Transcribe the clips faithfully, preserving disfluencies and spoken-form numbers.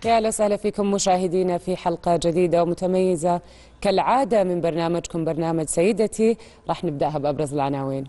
يا اهلا وسهلا فيكم مشاهدينا في حلقة جديدة ومتميزة كالعادة من برنامجكم برنامج سيدتي. راح نبدأها بأبرز العناوين.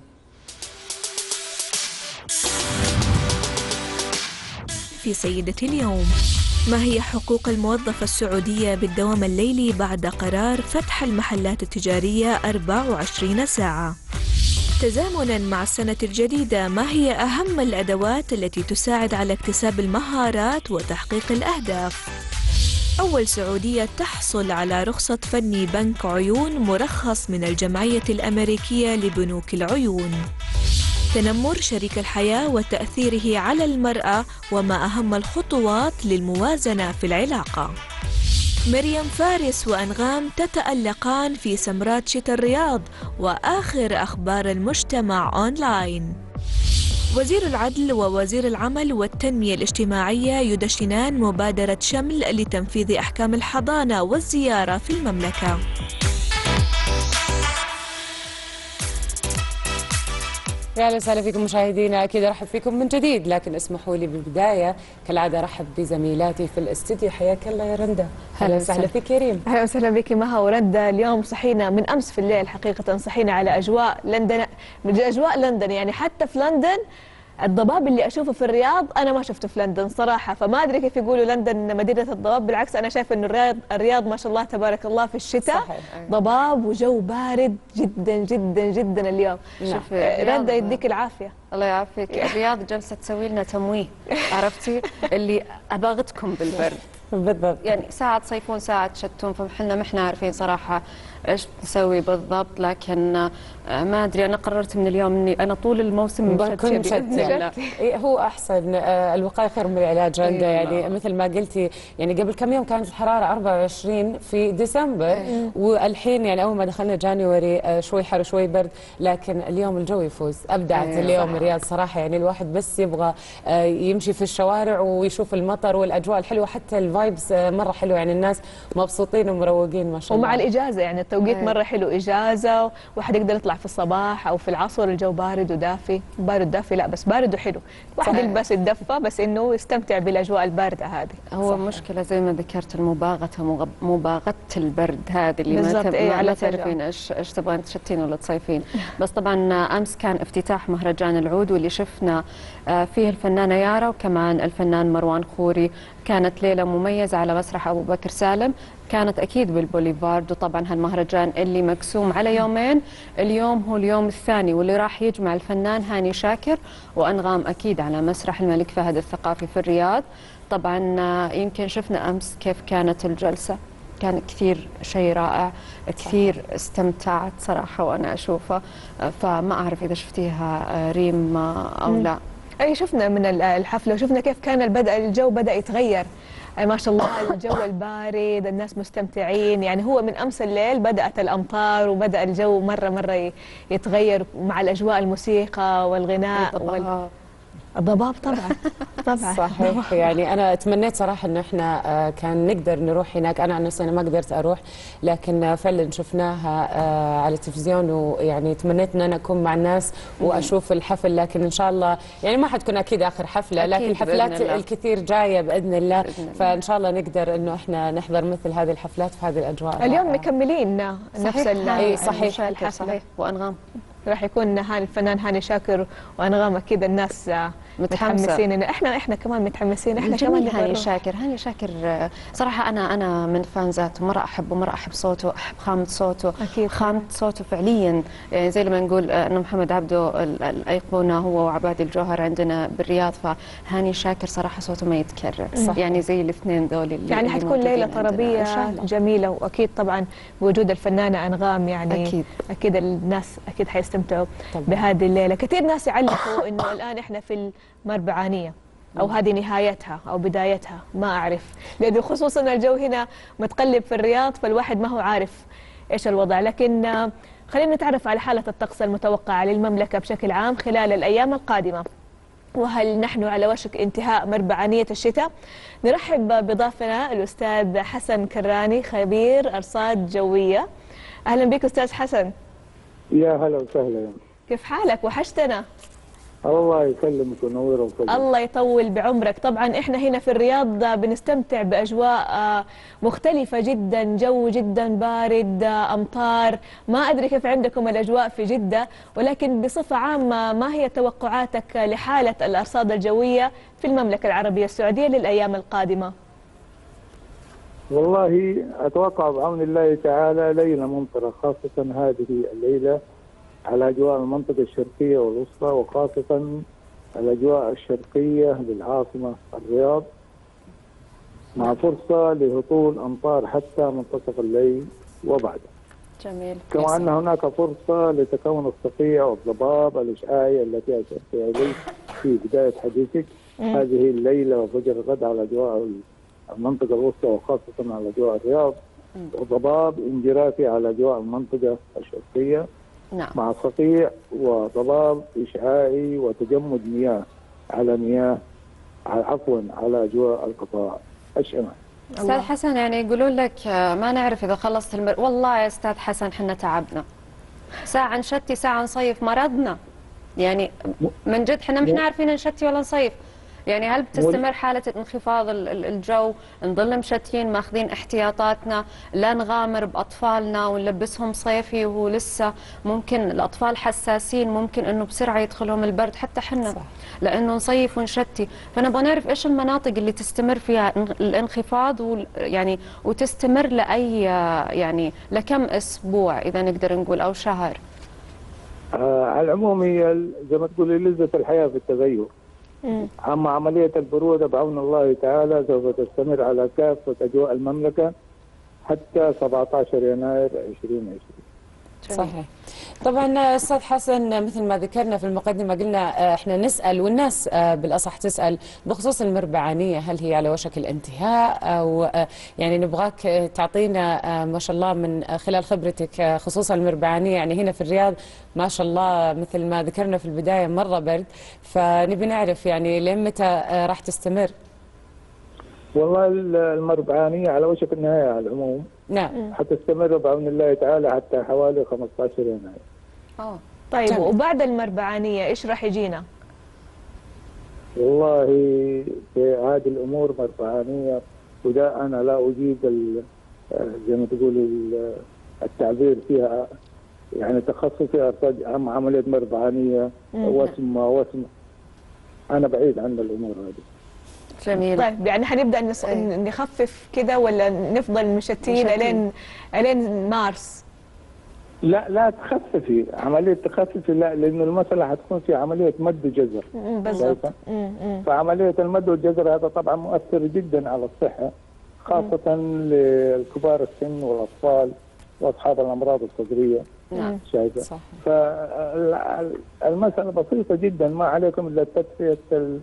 في سيدتي اليوم، ما هي حقوق الموظفة السعودية بالدوام الليلي بعد قرار فتح المحلات التجارية أربع وعشرين ساعة؟ تزامناً مع السنة الجديدة، ما هي أهم الأدوات التي تساعد على اكتساب المهارات وتحقيق الأهداف؟ أول سعودية تحصل على رخصة فني بنك عيون مرخص من الجمعية الأمريكية لبنوك العيون. تنمر شريك الحياة وتأثيره على المرأة، وما أهم الخطوات للموازنة في العلاقة. مريم فارس وأنغام تتألقان في سمرات شتاء الرياض، وآخر أخبار المجتمع أونلاين. وزير العدل ووزير العمل والتنمية الاجتماعية يدشنان مبادرة شمل لتنفيذ أحكام الحضانة والزيارة في المملكة. يا اهلا وسهلا فيكم مشاهدينا، اكيد ارحب فيكم من جديد، لكن اسمحوا لي بالبدايه كالعاده ارحب بزميلاتي في الاستديو. حياك الله يا رندا. اهلا وسهلا فيك يا ريم. اهلا وسهلا بك مها ورندا. اليوم صحينا من امس في الليل، حقيقه صحينا على اجواء لندن، من اجواء لندن. يعني حتى في لندن الضباب اللي اشوفه في الرياض انا ما شفته في لندن صراحه، فما ادري كيف يقولوا لندن مدينه الضباب. بالعكس انا شايفه انه الرياض الرياض ما شاء الله تبارك الله في الشتاء ضباب وجو بارد جدا جدا جدا اليوم. شوف رندا يديك العافيه. الله يعافيك. الرياض جالسه تسوي لنا تمويه، عرفتي اللي اباغتكم بالبرد بالضبط. يعني ساعه تصيفون ساعه تشتون، فاحنا ما احنا عارفين صراحه ايش نسوي بالضبط. لكن ما ادري، انا قررت من اليوم اني انا طول الموسم بكون مشتيه. هو احسن، الوقايه خير من العلاج رندا. يعني مثل ما قلتي، يعني قبل كم يوم كانت الحراره أربعة وعشرين في ديسمبر، والحين يعني اول ما دخلنا جانيوري شوي حر شوي برد، لكن اليوم الجو يفوز. ابدعت اليوم الرياض صراحه. يعني الواحد بس يبغى يمشي في الشوارع ويشوف المطر والاجواء الحلوه، حتى الفايبس مره حلوه، يعني الناس مبسوطين ومروقين ما شاء الله. ومع الاجازه يعني التوقيت مره حلو، اجازه واحد يقدر يطلع في الصباح او في العصر، الجو بارد ودافي. بارد دافي لا، بس بارد وحلو. واحد يلبس الدفه بس انه يستمتع بالاجواء البارده هذه. هو صح. مشكله زي ما ذكرت المباغته، مباغته البرد هذه اللي ما, إيه ما تعرفين ايش ايش تبغين تشتين ولا تصيفين. بس طبعا امس كان افتتاح مهرجان العود، واللي شفنا فيه الفنانه يارا وكمان الفنان مروان خوري. كانت ليله مميزه على مسرح ابو بكر سالم، كانت اكيد بالبوليفارد. وطبعا هالمهرجان اللي مقسوم على يومين، اليوم هو اليوم الثاني، واللي راح يجمع الفنان هاني شاكر وانغام اكيد على مسرح الملك فهد الثقافي في الرياض. طبعا يمكن شفنا امس كيف كانت الجلسه، كان كثير شيء رائع، كثير استمتعت صراحه وانا اشوفه. فما اعرف اذا شفتيها ريم او لا. اي شفنا من الحفله، وشفنا كيف كان البدء، الجو بدا يتغير. ما شاء الله الجو البارد، الناس مستمتعين. يعني هو من امس الليل بدات الامطار وبدا الجو مره مره يتغير مع الاجواء، الموسيقى والغناء وال... الضباب طبعا طبعا صحيح. يعني انا تمنيت صراحه انه احنا كان نقدر نروح هناك. انا عن نفسي انا ما قدرت اروح، لكن فعلا شفناها على التلفزيون، ويعني تمنيت ان انا اكون مع الناس واشوف الحفل. لكن ان شاء الله يعني ما حتكون اكيد اخر حفله، لكن الحفلات الكثير جايه باذن الله. بإذن الله. فان شاء الله نقدر انه احنا نحضر مثل هذه الحفلات في هذه الاجواء. اليوم مكملين نفس اي صحيح الحفله. صحيح. وانغام راح يكون هاني الفنان هاني شاكر وانغام. اكيد الناس متحمسين، إن احنا احنا كمان متحمسين. احنا كمان هاني شاكر هاني شاكر صراحه انا انا من فانزاته، مره احبه، مره احب صوته، احب خامه صوته. اكيد خامه صوته فعليا. يعني زي لما نقول انه محمد عبده الايقونه هو وعبادي الجوهر عندنا بالرياض، فهاني شاكر صراحه صوته ما يتكرر. صح. يعني زي الاثنين ذول اللي يعني حتكون ليله طربيه جميله. واكيد طبعا بوجود الفنانه انغام، يعني اكيد اكيد الناس اكيد حيستمتعوا بهذه الليله. كثير ناس يعلقوا انه الان احنا في المربعانيه، أو هذه نهايتها أو بدايتها، ما أعرف، لأنه خصوصا الجو هنا متقلب في الرياض، فالواحد ما هو عارف إيش الوضع. لكن خلينا نتعرف على حالة الطقس المتوقعة للمملكة بشكل عام خلال الأيام القادمة، وهل نحن على وشك انتهاء مربعانية الشتاء؟ نرحب بضيفنا الأستاذ حسن كراني، خبير أرصاد جوية. أهلا بك أستاذ حسن. يا هلا وسهلا. كيف حالك؟ وحشتنا. الله يسلمك وينور ويفضل. الله يطول بعمرك. طبعا احنا هنا في الرياض بنستمتع باجواء مختلفه جدا، جو جدا بارد، امطار، ما ادري كيف عندكم الاجواء في جده، ولكن بصفه عامه ما هي توقعاتك لحاله الارصاد الجويه في المملكه العربيه السعوديه للايام القادمه؟ والله اتوقع بعون الله تعالى ليله ممطره، خاصه هذه الليله على اجواء المنطقه الشرقيه والوسطى، وخاصه الاجواء الشرقيه للعاصمه الرياض، مع فرصه لهطول امطار حتى منتصف الليل وبعده. جميل. كما ان هناك فرصه لتكون الصقيع والضباب الاشعاعي التي اشرت اليه في بدايه حديثك. هذه الليله وفجر الغد على اجواء المنطقه الوسطى وخاصه على اجواء الرياض، وضباب انجرافي على اجواء المنطقه الشرقيه. نعم. مع صقيع وضباب إشعاعي وتجمد مياه على مياه عفوا على أجواء القطاع الشمالي. أستاذ حسن، يعني يقولون لك ما نعرف إذا خلصت المر... والله يا أستاذ حسن حنا تعبنا، ساعة نشتي ساعة نصيف، مرضنا يعني من جد، حنا مش عارفين نشتي ولا نصيف. يعني هل بتستمر حالة انخفاض الجو، نضل مشتين ماخذين احتياطاتنا، لا نغامر بأطفالنا ونلبسهم صيفي وهو لسه ممكن الأطفال حساسين، ممكن إنه بسرعة يدخلهم البرد حتى حنا، لأنه نصيف ونشتي. فنبغى نعرف إيش المناطق اللي تستمر فيها الانخفاض يعني وتستمر لأي يعني لكم أسبوع إذا نقدر نقول أو شهر. آه على العموم هي زي ما تقولي لذة الحياة في التغير. أما عملية البرودة بعون الله تعالى سوف تستمر على كافة أجواء المملكة حتى سبعة عشر يناير ألفين وعشرين. صحيح. طبعا استاذ حسن، مثل ما ذكرنا في المقدمه قلنا احنا نسال والناس بالاصح تسال بخصوص المربعانيه، هل هي على وشك الانتهاء او يعني نبغاك تعطينا ما شاء الله من خلال خبرتك خصوصا المربعانيه. يعني هنا في الرياض ما شاء الله مثل ما ذكرنا في البدايه مره برد، فنبي نعرف يعني لين متى راح تستمر؟ والله المربعانيه على وشك النهايه على العموم. نعم. حتستمر بعون الله تعالى حتى حوالي خمسة عشر يناير. اه طيب جميل. وبعد المربعانيه ايش راح يجينا؟ والله في هذه الامور مربعانيه، وده انا لا اجيد زي ما تقول التعبير فيها، يعني تخصصي ارتج عن عمليه مربعانيه وسم وسم، انا بعيد عن الامور هذه. جميل. طيب يعني حنبدا نص... نخفف كده ولا نفضل مشتين الين الين مارس؟ لا لا تخففي، عمليه تخففي لا، لانه المساله حتكون في عمليه مد وجزر. بالضبط. فعمليه المد والجزر هذا طبعا مؤثر جدا على الصحه، خاصه للكبار السن والاطفال واصحاب الامراض الصدريه. نعم. شايفه؟ صح. فالمساله بسيطه جدا، ما عليكم الا تدفئه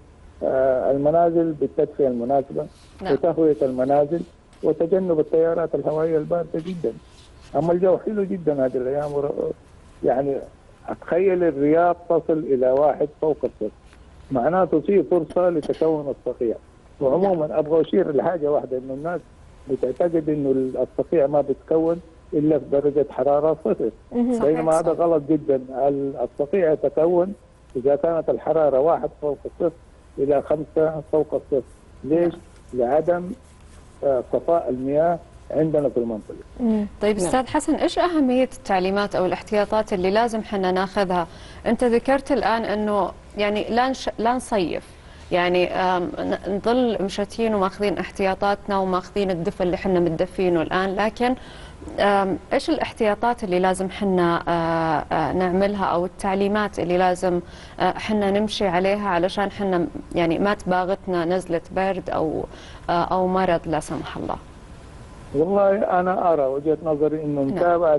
المنازل بالتدفئه المناسبه. نعم. وتهويه المنازل وتجنب التيارات الهوائيه البارده جدا. اما الجو حلو جدا هذه الايام، يعني اتخيل الرياض تصل الى واحد فوق الصفر، معناته في فرصه لتكون الصقيع. وعموما ابغى اشير لحاجه واحده، انه الناس بتعتقد انه الصقيع ما بتكون الا في درجه حراره صفر، بينما هذا غلط جدا. الصقيع يتكون اذا كانت الحراره واحد فوق الصفر الى خمسه فوق الصفر. ليش؟ لعدم صفاء المياه عندنا في المنطقه. مم. طيب استاذ حسن، ايش اهميه التعليمات او الاحتياطات اللي لازم احنا ناخذها؟ انت ذكرت الان انه يعني لا نش... لا نصيف، يعني نظل مشتين وماخذين احتياطاتنا وماخذين الدفء اللي احنا متدفينه الان، لكن ايش الاحتياطات اللي لازم احنا نعملها او التعليمات اللي لازم احنا نمشي عليها علشان احنا يعني ما تباغتنا نزله برد او او مرض لا سمح الله؟ والله أنا أرى وجهة نظري إنه متابعة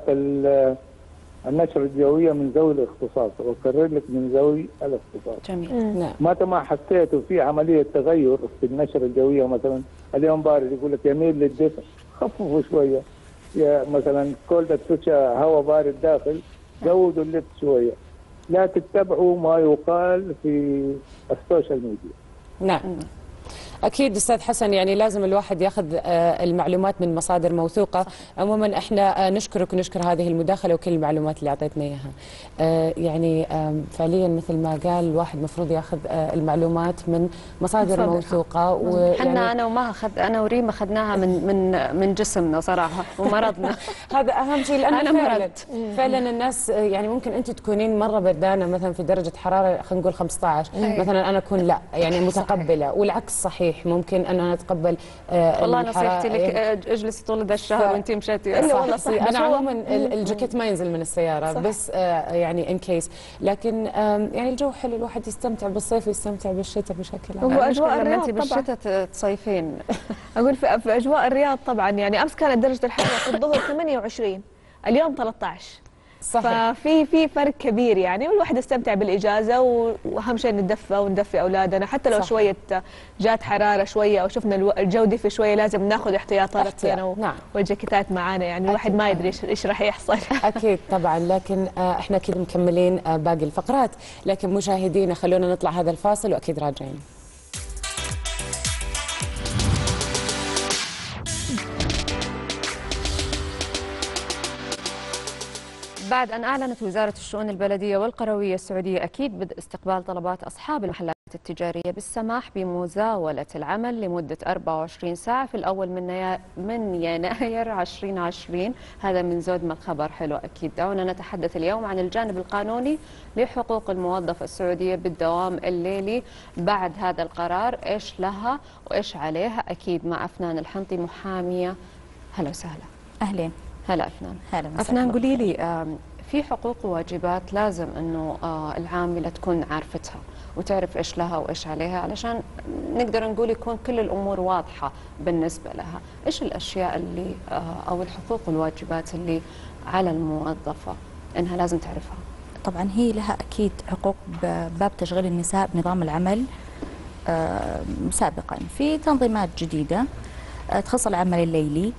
النشرة الجوية من ذوي الاختصاص، وأكرر لك من ذوي الاختصاص. جميل. نعم. متى ما حسيتوا في عملية تغير في النشرة الجوية، مثلا اليوم بارد يقول لك يميل للدفء، خففوا شوية. يا مثلا كولدة تشا هواء بارد داخل، زودوا اللبس شوية. لا تتبعوا ما يقال في السوشيال ميديا. نعم. اكيد استاذ حسن، يعني لازم الواحد ياخذ المعلومات من مصادر موثوقه. عموما احنا نشكرك ونشكر هذه المداخله وكل المعلومات اللي اعطيتنا اياها. يعني فعليا مثل ما قال الواحد المفروض ياخذ المعلومات من مصادر موثوقه. احنا انا وما اخذ انا وريم اخذناها من من من جسمنا صراحه ومرضنا. هذا اهم شيء، لانه أنا فعلا مرضت. فعلا الناس يعني ممكن انت تكونين مره بردانه مثلا في درجه حراره خلينا نقول خمسة عشر مثلا، انا اكون لا يعني متقبله صحيح. والعكس صحيح، ممكن ان انا اتقبل آه والله نصيحتي لك اجلسي طول ذا الشهر ف... وانت مشاتي. الا والله صح. انا عموما الجاكيت ما ينزل من السياره صح. بس آه يعني ان كيس، لكن آه يعني الجو حلو، الواحد يستمتع بالصيف ويستمتع بالشتاء بشكل عام. هو اجواء لما الرياض انت بالشتاء تصيفين. اقول في, في اجواء الرياض طبعا، يعني امس كانت درجه الحراره في الظهر ثمانية وعشرين، اليوم ثلاثة عشر صحيح. ففي في فرق كبير يعني، والواحد يستمتع بالاجازه، واهم شيء ندفى وندفي اولادنا، حتى لو صح. شويه جات حراره شويه او شفنا الجو دفي شويه لازم ناخذ احتياطاتنا نعم. والجاكيتات معانا، يعني الواحد ما يدري ايش راح يحصل. اكيد طبعا، لكن احنا اكيد مكملين باقي الفقرات، لكن مشاهدينا خلونا نطلع هذا الفاصل واكيد راجعين. بعد أن أعلنت وزارة الشؤون البلدية والقروية السعودية أكيد بدء استقبال طلبات أصحاب المحلات التجارية بالسماح بمزاولة العمل لمدة أربعة وعشرين ساعة في الأول من من يناير ألفين وعشرين، هذا من زود ما الخبر حلو أكيد. دعونا نتحدث اليوم عن الجانب القانوني لحقوق الموظف السعودية بالدوام الليلي بعد هذا القرار، إيش لها وإيش عليها، أكيد مع أفنان الحنطي محامية. هلا وسهلا. أهلين. هلا أفنان. هلا أفنان، قولي لي في حقوق وواجبات لازم أنه العاملة تكون عارفتها وتعرف إيش لها وإيش عليها علشان نقدر نقول يكون كل الأمور واضحة بالنسبة لها. إيش الأشياء اللي أو الحقوق والواجبات اللي على الموظفة إنها لازم تعرفها؟ طبعا هي لها أكيد حقوق بباب تشغيل النساء بنظام العمل سابقا، في تنظيمات جديدة تخص العمل الليلي.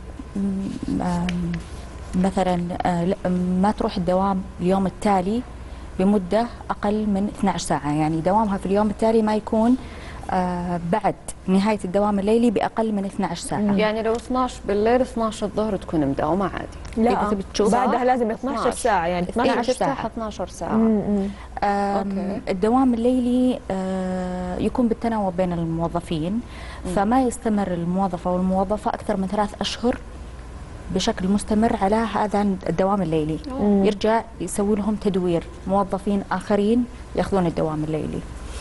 مثلا ما تروح الدوام اليوم التالي بمدة أقل من اثنتي عشرة ساعة، يعني دوامها في اليوم التالي ما يكون بعد نهاية الدوام الليلي بأقل من اثنتي عشرة ساعة. يعني لو اثنتي عشرة بالليل اثنتي عشرة الظهر تكون مداومة عادي؟ لا بعدها لازم اثنتي عشرة ساعة، يعني اثنتي عشرة ساعة اثنتي عشرة ساعة. أوكي. الدوام الليلي يكون بالتناوب بين الموظفين، فما يستمر الموظفة والموظفة أكثر من ثلاث أشهر بشكل مستمر على هذا الدوام الليلي. مم. يرجع يسوي لهم تدوير موظفين آخرين يأخذون الدوام الليلي.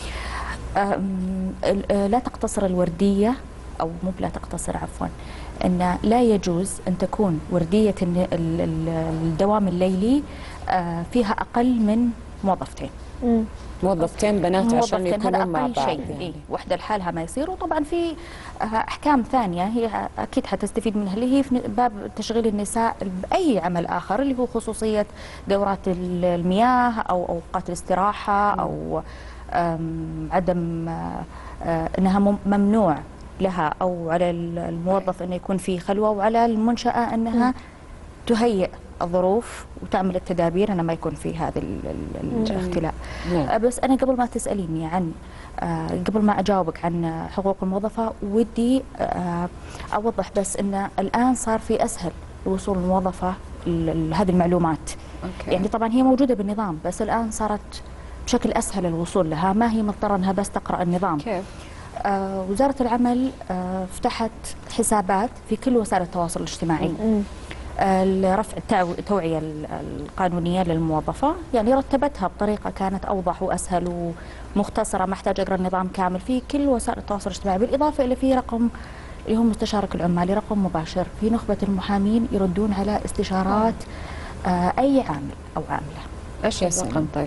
لا تقتصر الوردية، أو مو لا تقتصر عفوا، أن لا يجوز أن تكون وردية الدوام الليلي فيها أقل من موظفتين. مم. موظفتين بنات عشان يكونوا مع بعض يعني. إيه؟ وحده لحالها ما يصير. وطبعا في احكام ثانيه هي اكيد حتستفيد منها، اللي هي في باب تشغيل النساء باي عمل اخر، اللي هو خصوصيه دورات المياه او اوقات الاستراحه او عدم انها ممنوع لها او على الموظف انه يكون في خلوه، وعلى المنشاه انها تهيئ الظروف وتعمل التدابير أنا ما يكون في هذا الاختلاء. بس أنا قبل ما تسأليني عن قبل ما أجاوبك عن حقوق الموظفة، ودي أوضح بس أن الآن صار في أسهل لوصول الموظفة لهذه المعلومات. أوكي. يعني طبعا هي موجودة بالنظام، بس الآن صارت بشكل أسهل الوصول لها، ما هي مضطرة أنها بس تقرأ النظام. كيف؟ آه وزارة العمل آه فتحت حسابات في كل وسائل التواصل الاجتماعي. م لرفع التوعية القانونية للموظفة، يعني رتبتها بطريقة كانت أوضح وأسهل ومختصرة، ما احتاج أقرأ النظام كامل في كل وسائل التواصل الاجتماعي، بالإضافة إلى في رقم اللي هو مستشارك العمالي، رقم مباشر في نخبة المحامين يردون على استشارات آه أي عامل أو عاملة. إيش الرقم طيب؟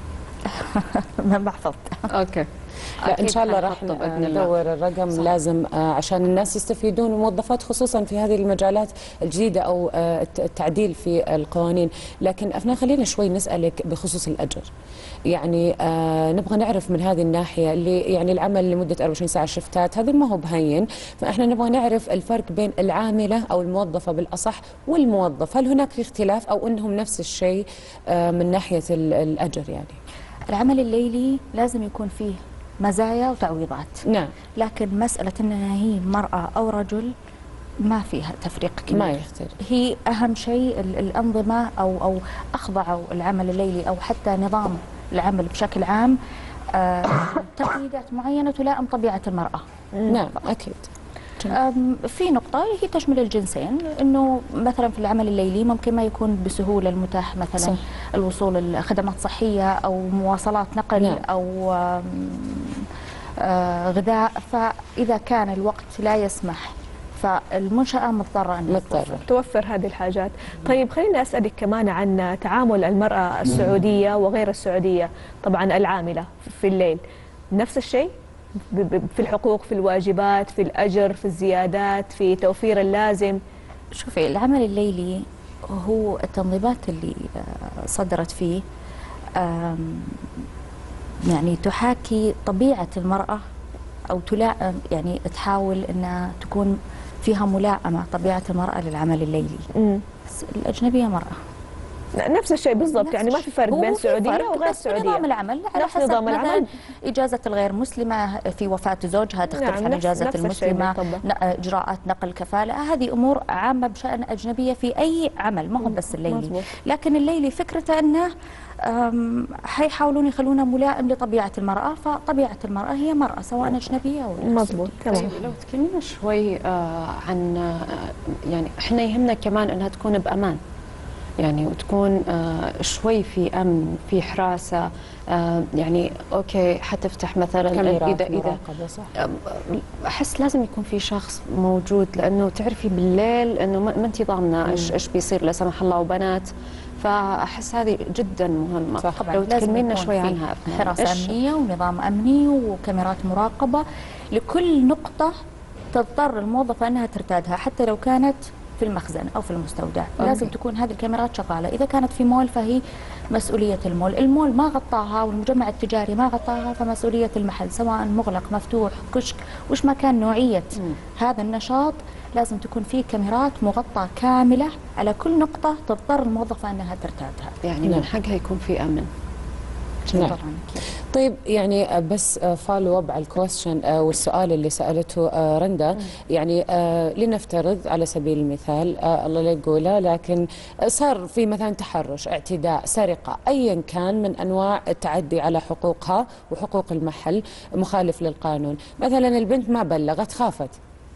ما حفظت. أوكي. لا ان شاء الله راح ندور الرقم. صح. لازم عشان الناس يستفيدون، الموظفات خصوصا في هذه المجالات الجديده او التعديل في القوانين. لكن افنان خلينا شوي نسالك بخصوص الاجر، يعني آه نبغى نعرف من هذه الناحيه اللي يعني العمل لمده أربعة وعشرين ساعه شفتات هذا ما هو بهين، فاحنا نبغى نعرف الفرق بين العامله او الموظفه بالاصح والموظف، هل هناك في اختلاف او انهم نفس الشيء آه من ناحيه الاجر؟ يعني العمل الليلي لازم يكون فيه مزايا وتعويضات. نعم. لكن مسألة أنها هي مرأة أو رجل ما فيها تفريق كبير، ما يختلف. هي أهم شيء الأنظمة أو أو أخضعوا العمل الليلي أو حتى نظام العمل بشكل عام آه تقييدات معينة تلائم طبيعة المرأة. نعم أكيد. في نقطة هي تشمل الجنسين، انه مثلا في العمل الليلي ممكن ما يكون بسهولة المتاح مثلا صح. الوصول لخدمات صحية او مواصلات نقل نعم. او غذاء، فإذا كان الوقت لا يسمح فالمنشأة مضطرة أن مضطرة توفر هذه الحاجات. طيب خليني أسألك كمان عن تعامل المرأة السعودية وغير السعودية، طبعا العاملة في الليل، نفس الشيء في الحقوق، في الواجبات، في الأجر، في الزيادات، في توفير اللازم؟ شوفي العمل الليلي هو التنظيمات اللي صدرت فيه يعني تحاكي طبيعة المرأة أو تلائم، يعني تحاول أنها تكون فيها ملائمة طبيعة المرأة للعمل الليلي. م. الأجنبية مرأة نفس الشيء بالضبط، يعني ما في فرق بين سعودية وغير سعودية. نظام العمل على حسب نظام العمل. إجازة الغير مسلمة في وفاة زوجها تختلف نعم عن إجازة المسلمة، إجراءات نقل كفالة، هذه أمور عامة بشأن أجنبية في أي عمل، ما هو بس الليلي. مزبوط. لكن الليلي فكرته أنه حيحاولون يخلونه ملائم لطبيعة المرأة، فطبيعة المرأة هي مرأة سواء أجنبية أو مزبوط. تمام. لو تكلمنا شوي آه عن آه يعني إحنا يهمنا كمان أنها تكون بأمان، يعني وتكون آه شوي في أمن، في حراسة، آه يعني أوكي حتفتح مثلا كاميرات إذا إذا صح. أحس لازم يكون في شخص موجود، لأنه تعرفي بالليل إنه ما أنت ضامنة إيش إيش بيصير لا سمح الله، وبنات، فأحس هذه جدا مهمة. صح. لو تكلمينا شوي عنها. حراسة أمنية ونظام أمني وكاميرات مراقبة لكل نقطة تضطر الموظفة أنها ترتادها، حتى لو كانت في المخزن أو في المستودع. أوكي. لازم تكون هذه الكاميرات شغالة. إذا كانت في مول فهي مسؤولية المول، المول ما غطاها والمجمع التجاري ما غطاها فمسؤولية المحل، سواء مغلق مفتوح كشك وش ما كان نوعية م. هذا النشاط، لازم تكون فيه كاميرات مغطاة كاملة على كل نقطة تضطر الموظفة أنها ترتادها. يعني من حقها يكون في أمن. نعم. طيب يعني بس فولو اب على الكويستشن والسؤال اللي سالته رندا، يعني لنفترض على سبيل المثال الله لا يقوله، لكن صار في مثلا تحرش، اعتداء، سرقه، ايا كان من انواع التعدي على حقوقها وحقوق المحل مخالف للقانون، مثلا البنت ما بلغت خافت.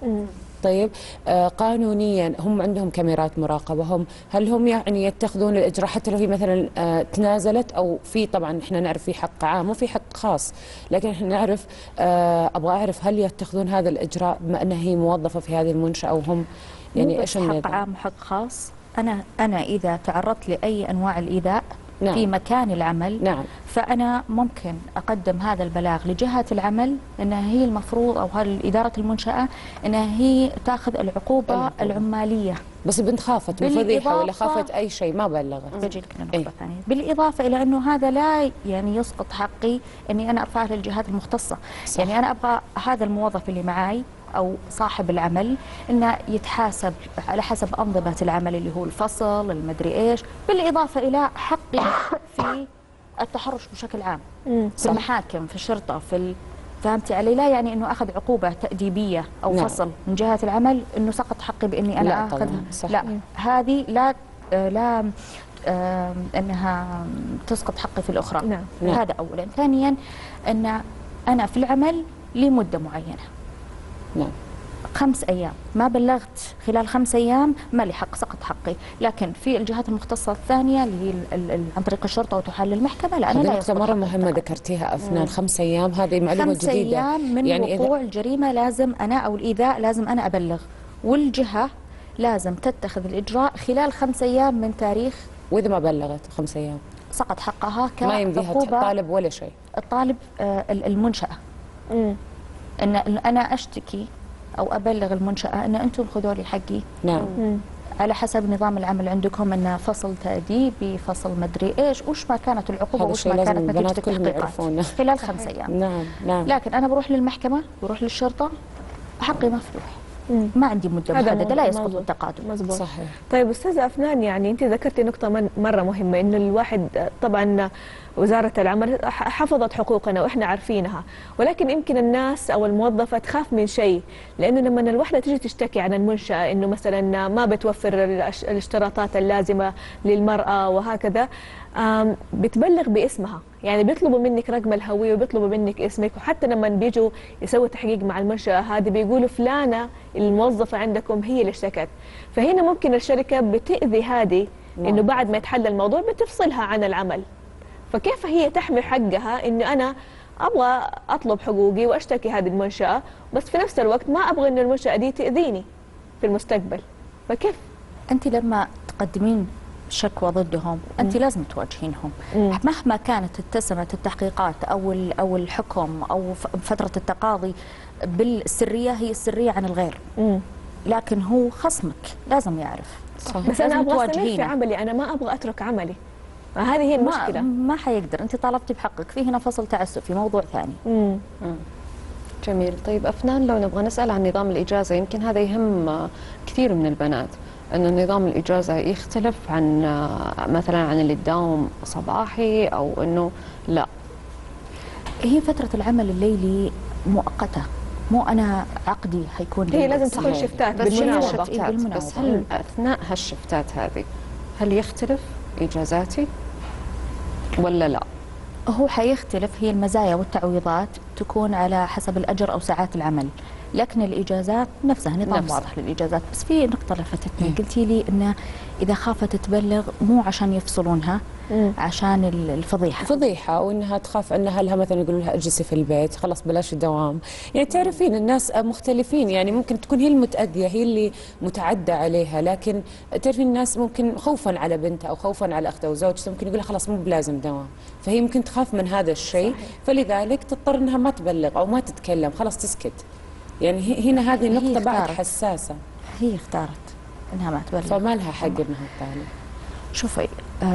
طيب آه قانونيا هم عندهم كاميرات مراقبه، هم هل هم يعني يتخذون الاجراء حتى لو هي مثلا آه تنازلت، او في طبعا احنا نعرف في حق عام وفي حق خاص، لكن احنا نعرف آه ابغى اعرف هل يتخذون هذا الاجراء بما انها هي موظفه في هذه المنشاه، او هم يعني ايش حق عام وحق خاص؟ انا انا اذا تعرضت لاي انواع الايذاء نعم. في مكان العمل نعم. فأنا ممكن أقدم هذا البلاغ لجهة العمل أنها هي المفروض، أو إدارة المنشأة أنها هي تأخذ العقوبة العقوبة. العمالية. بس البنت خافت من فضيحة ولا خافت أي شيء ما بلغت. بجي لك نقطة ايه؟ ثانية، بالإضافة إلى أنه هذا لا يعني يسقط حقي أني أنا أرفعه للجهات المختصة. صح. يعني أنا أبغى هذا الموظف اللي معي أو صاحب العمل إنه يتحاسب على حسب أنظمة العمل اللي هو الفصل المدري إيش، بالإضافة إلى حقي في التحرش بشكل عام في المحاكم، في الشرطة، في ال... فهمتي علي؟ لا يعني إنه أخذ عقوبة تأديبية أو نعم. فصل من جهة العمل إنه سقط حقي بإني أنا لا أخذها. لا مم. هذه لا آه لا آه إنها تسقط حقي في الأخرى. نعم. نعم. هذا أولا. ثانيا أن أنا في العمل لمدة معينة. نعم. خمس أيام ما بلغت خلال خمس أيام ما لي حق، سقط حقي. لكن في الجهات المختصة الثانية اللي هي عن طريق الشرطة وتحال المحكمة لا أنا لا يسقط. مرة مهمة ذكرتيها أفنان، خمس أيام هذه معلومة خمس جديدة. خمس أيام من يعني وقوع الجريمة لازم أنا أو الإيذاء لازم أنا أبلغ، والجهة لازم تتخذ الإجراء خلال خمس أيام من تاريخ. وإذا ما بلغت خمس أيام سقط حقها كعقوبة. ما يمديها طالب ولا شيء. الطالب آه المنشأة مم. إن أنا أشتكي أو أبلغ المنشأة أن أنتم خذوا لي حقي. نعم. مم. على حسب نظام العمل عندكم أن فصل تأديبي، فصل مدري إيش، وش ما كانت العقوبة وش ما كانت نتيجة التحقيقات خلال خمس أيام. نعم نعم. لكن أنا بروح للمحكمة بروح للشرطة حقي مفتوح. ما عندي مده هذا محدده، لا يسقط مظبوط. التقادم. مزبوط. صحيح. طيب استاذه افنان، يعني انت ذكرتي نقطه من مره مهمه، انه الواحد طبعا وزاره العمل حفظت حقوقنا واحنا عارفينها، ولكن يمكن الناس او الموظفه تخاف من شيء، لانه لما الوحده تيجي تشتكي عن المنشاه انه مثلا ما بتوفر الاشتراطات اللازمه للمراه وهكذا، بتبلغ باسمها، يعني بيطلبوا منك رقم الهويه وبيطلبوا منك اسمك، وحتى لما بيجوا يسووا تحقيق مع المنشاه هذه بيقولوا فلانه الموظفه عندكم هي اللي اشتكت. فهنا ممكن الشركه بتأذي هذه، انه بعد ما يتحل الموضوع بتفصلها عن العمل. فكيف هي تحمي حقها انه انا ابغى اطلب حقوقي واشتكي هذه المنشاه، بس في نفس الوقت ما ابغى ان المنشاه دي تأذيني في المستقبل؟ فكيف؟ انت لما تقدمين شكوى ضدهم انت لازم تواجهينهم، مهما كانت اتسمت التحقيقات او او الحكم او فتره التقاضي بالسريه، هي السريه عن الغير. مم. لكن هو خصمك لازم يعرف. صح. بس انا ابغى استمر في عملي، انا ما ابغى اترك عملي. هذه هي المشكله. ما, ما حيقدر، انت طالبتي بحقك، في هنا فصل تعسفي، موضوع ثاني. مم. مم. جميل. طيب أفنان، لو نبغى نسأل عن نظام الإجازة، يمكن هذا يهم كثير من البنات، أن نظام الإجازة يختلف عن مثلا عن اللي تداوم صباحي أو أنه لا. هي فترة العمل الليلي مؤقتة، مو أنا عقدي حيكون هي لازم تكون شفتات بالمناوبة. بس هل أثناء هالشفتات هذه هل يختلف إجازاتي ولا لا؟ هو حيختلف، هي المزايا والتعويضات تكون على حسب الأجر أو ساعات العمل، لكن الإجازات نفسها نظام نفسها. واضح للإجازات. بس في نقطة لفتتني، قلتي لي إنه إذا خافت تبلغ مو عشان يفصلونها، مم. عشان الفضيحة فضيحة، وإنها تخاف أن أهلها مثلا يقولوا لها اجلسي في البيت خلاص بلاش الدوام. يعني تعرفين الناس مختلفين، يعني ممكن تكون هي المتأذية، هي اللي متعدى عليها، لكن تعرفين الناس ممكن خوفا على بنتها أو خوفا على أختها وزوجتها ممكن يقول لها خلاص مو بلازم دوام، فهي ممكن تخاف من هذا الشيء، فلذلك تضطر أنها ما تبلغ أو ما تتكلم، خلاص تسكت. يعني هنا هذه النقطة بعد حساسة، هي اختارت انها ما تبلغ، فما لها حق انها تبلغ. شوفي،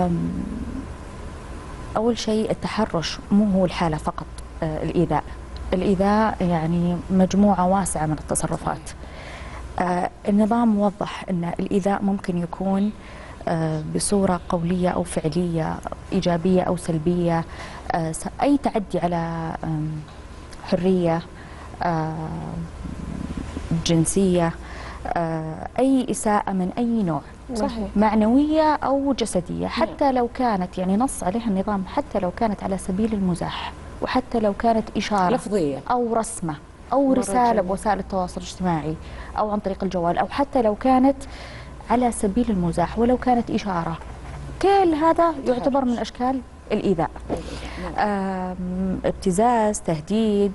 اول شيء التحرش مو هو الحالة فقط، آه الإيذاء. الإيذاء يعني مجموعة واسعة من التصرفات. آه النظام موضح ان الإيذاء ممكن يكون آه بصورة قولية او فعلية، ايجابية او سلبية، آه اي تعدي على حرية، آه جنسية، آه أي إساءة من أي نوع، صحيح. معنوية أو جسدية، حتى لو كانت، يعني نص عليها النظام، حتى لو كانت على سبيل المزاح، وحتى لو كانت إشارة لفظية أو رسمة أو رسالة بوسائل التواصل الاجتماعي أو عن طريق الجوال، أو حتى لو كانت على سبيل المزاح ولو كانت إشارة، كل هذا يعتبر من أشكال الإيذاء. ابتزاز، تهديد،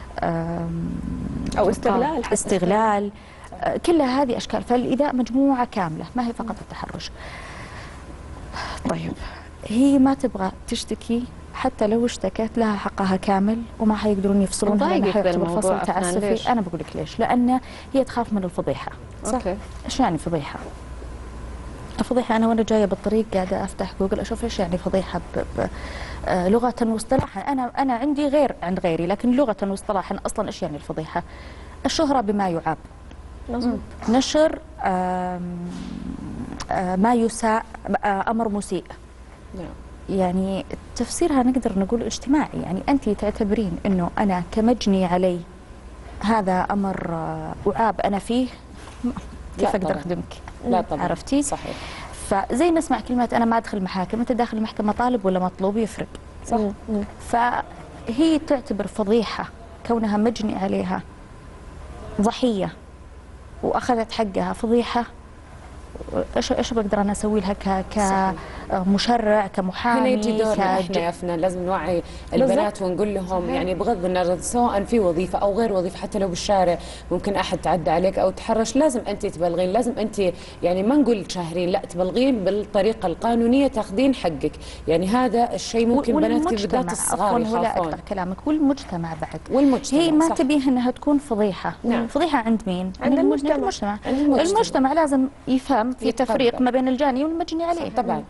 أو استغلال، استغلال، كل هذه أشكال. فالإيذاء مجموعة كاملة، ما هي فقط التحرش. طيب هي ما تبغى تشتكي، حتى لو اشتكت لها حقها كامل وما حيقدرون يفصلونها، لأنها حيعتبر فصل تعسفي. أنا بقول لك ليش، لأن هي تخاف من الفضيحة. صح. أوكي. إيش يعني فضيحة؟ الفضيحة أنا وأنا جاية بالطريق قاعدة أفتح جوجل أشوف إيش يعني فضيحة ب ب آه لغة واصطلاحا. أنا أنا عندي غير عند غيري، لكن لغة واصطلاحا أصلا إيش يعني الفضيحة؟ الشهرة بما يعاب. مزبوط. نشر آم آم ما يساء، أمر مسيء. نعم. يعني تفسيرها نقدر نقول اجتماعي، يعني أنت تعتبرين أنه أنا كمجني علي هذا أمر أعاب أنا فيه، كيف أقدر أخدمك؟ لا طبعا. عرفتي؟ صحيح. فزي نسمع كلمات أنا ما أدخل المحاكم، أنت داخل المحكمة طالب ولا مطلوب يفرق. صح. مم. فهي تعتبر فضيحة كونها مجني عليها ضحية وأخذت حقها فضيحة. ايش ايش بقدر انا اسوي لها ك كمشرع، كمحامي؟ هنا يجي دورنا احنا يا افنان، لازم نوعي البنات ونقول لهم يعني بغض النظر سواء في وظيفه او غير وظيفه، حتى لو بالشارع ممكن احد تعدى عليك او تحرش، لازم انت تبلغين، لازم انت يعني ما نقول تشهرين، لا تبلغين بالطريقه القانونيه تاخذين حقك. يعني هذا الشيء ممكن بنات بالذات الصغار يخافون. ولا اقطع كلامك، والمجتمع بعد، والمجتمع هي ما صح. تبيه انها تكون فضيحه. نعم. فضيحه عند مين؟ عند المجتمع. المجتمع. المجتمع. المجتمع لازم يفهم في تفريق ما بين الجاني والمجني عليه. طبعا.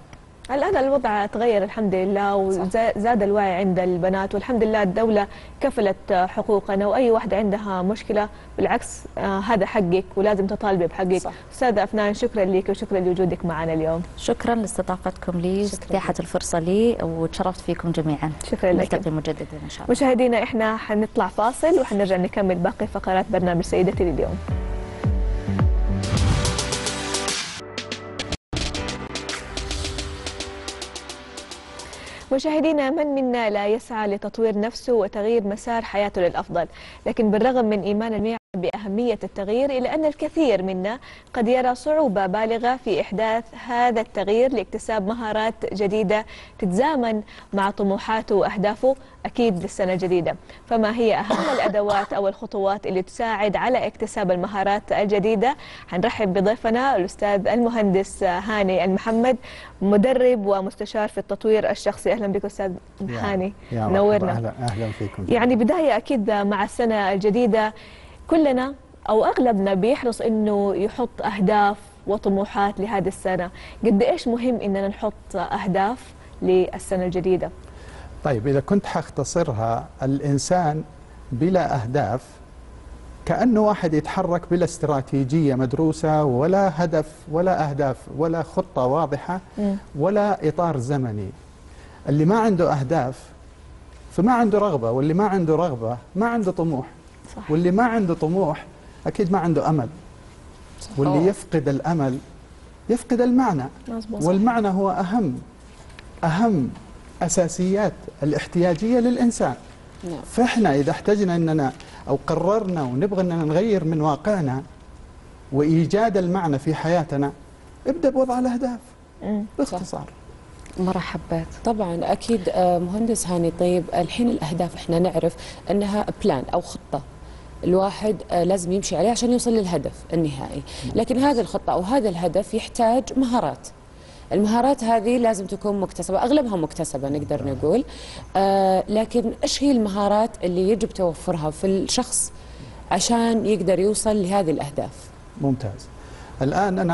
الآن الوضع تغير الحمد لله، وزاد الوعي عند البنات، والحمد لله الدولة كفلت حقوقنا، وأي واحدة عندها مشكلة بالعكس آه هذا حقك ولازم تطالبي بحقك. أستاذة أفنان شكرا لك وشكرا لوجودك معنا اليوم. شكرا لاستضافتكم لي، استتاحة الفرصة لي، وتشرفت فيكم جميعا. شكرا لك. نلتقي مجددا إن شاء الله. مشاهدينا احنا حنطلع فاصل وحنرجع نكمل باقي فقرات برنامج سيدتي لليوم. مشاهدينا، من منا لا يسعى لتطوير نفسه وتغيير مسار حياته للأفضل، لكن بالرغم من إيمان الجميع بأهمية التغيير إلا أن الكثير منا قد يرى صعوبة بالغة في إحداث هذا التغيير لاكتساب مهارات جديدة تتزامن مع طموحاته وأهدافه أكيد للسنة الجديدة. فما هي أهم الأدوات أو الخطوات اللي تساعد على اكتساب المهارات الجديدة؟ حنرحب بضيفنا الأستاذ المهندس هاني المحمد، مدرب ومستشار في التطوير الشخصي. أهلا بك أستاذ هاني، نورنا. أهلا, أهلا فيكم. يعني بداية أكيد مع السنة الجديدة كلنا أو أغلبنا بيحرص إنه يحط أهداف وطموحات لهذه السنة. قد إيش مهم إننا نحط أهداف للسنة الجديدة؟ طيب إذا كنت حاختصرها، الإنسان بلا أهداف كأنه واحد يتحرك بلا استراتيجية مدروسة ولا هدف ولا أهداف ولا خطة واضحة ولا إطار زمني. اللي ما عنده أهداف فما عنده رغبة، واللي ما عنده رغبة ما عنده طموح. صح. واللي ما عنده طموح أكيد ما عنده أمل. صح. واللي يفقد الأمل يفقد المعنى. مزبوط. والمعنى هو أهم أهم أساسيات الاحتياجية للإنسان. نعم. فإحنا إذا احتجنا أننا أو قررنا ونبغى أننا نغير من واقعنا وإيجاد المعنى في حياتنا، ابدأ بوضع الأهداف باختصار. مرحبات. طبعا اكيد مهندس هاني. طيب الحين الاهداف احنا نعرف انها بلان او خطه الواحد لازم يمشي عليها عشان يوصل للهدف النهائي، لكن هذه الخطه او هذا الهدف يحتاج مهارات. المهارات هذه لازم تكون مكتسبه، اغلبها مكتسبه نقدر نقول. آه لكن ايش هي المهارات اللي يجب توفرها في الشخص عشان يقدر يوصل لهذه الاهداف؟ ممتاز. الان انا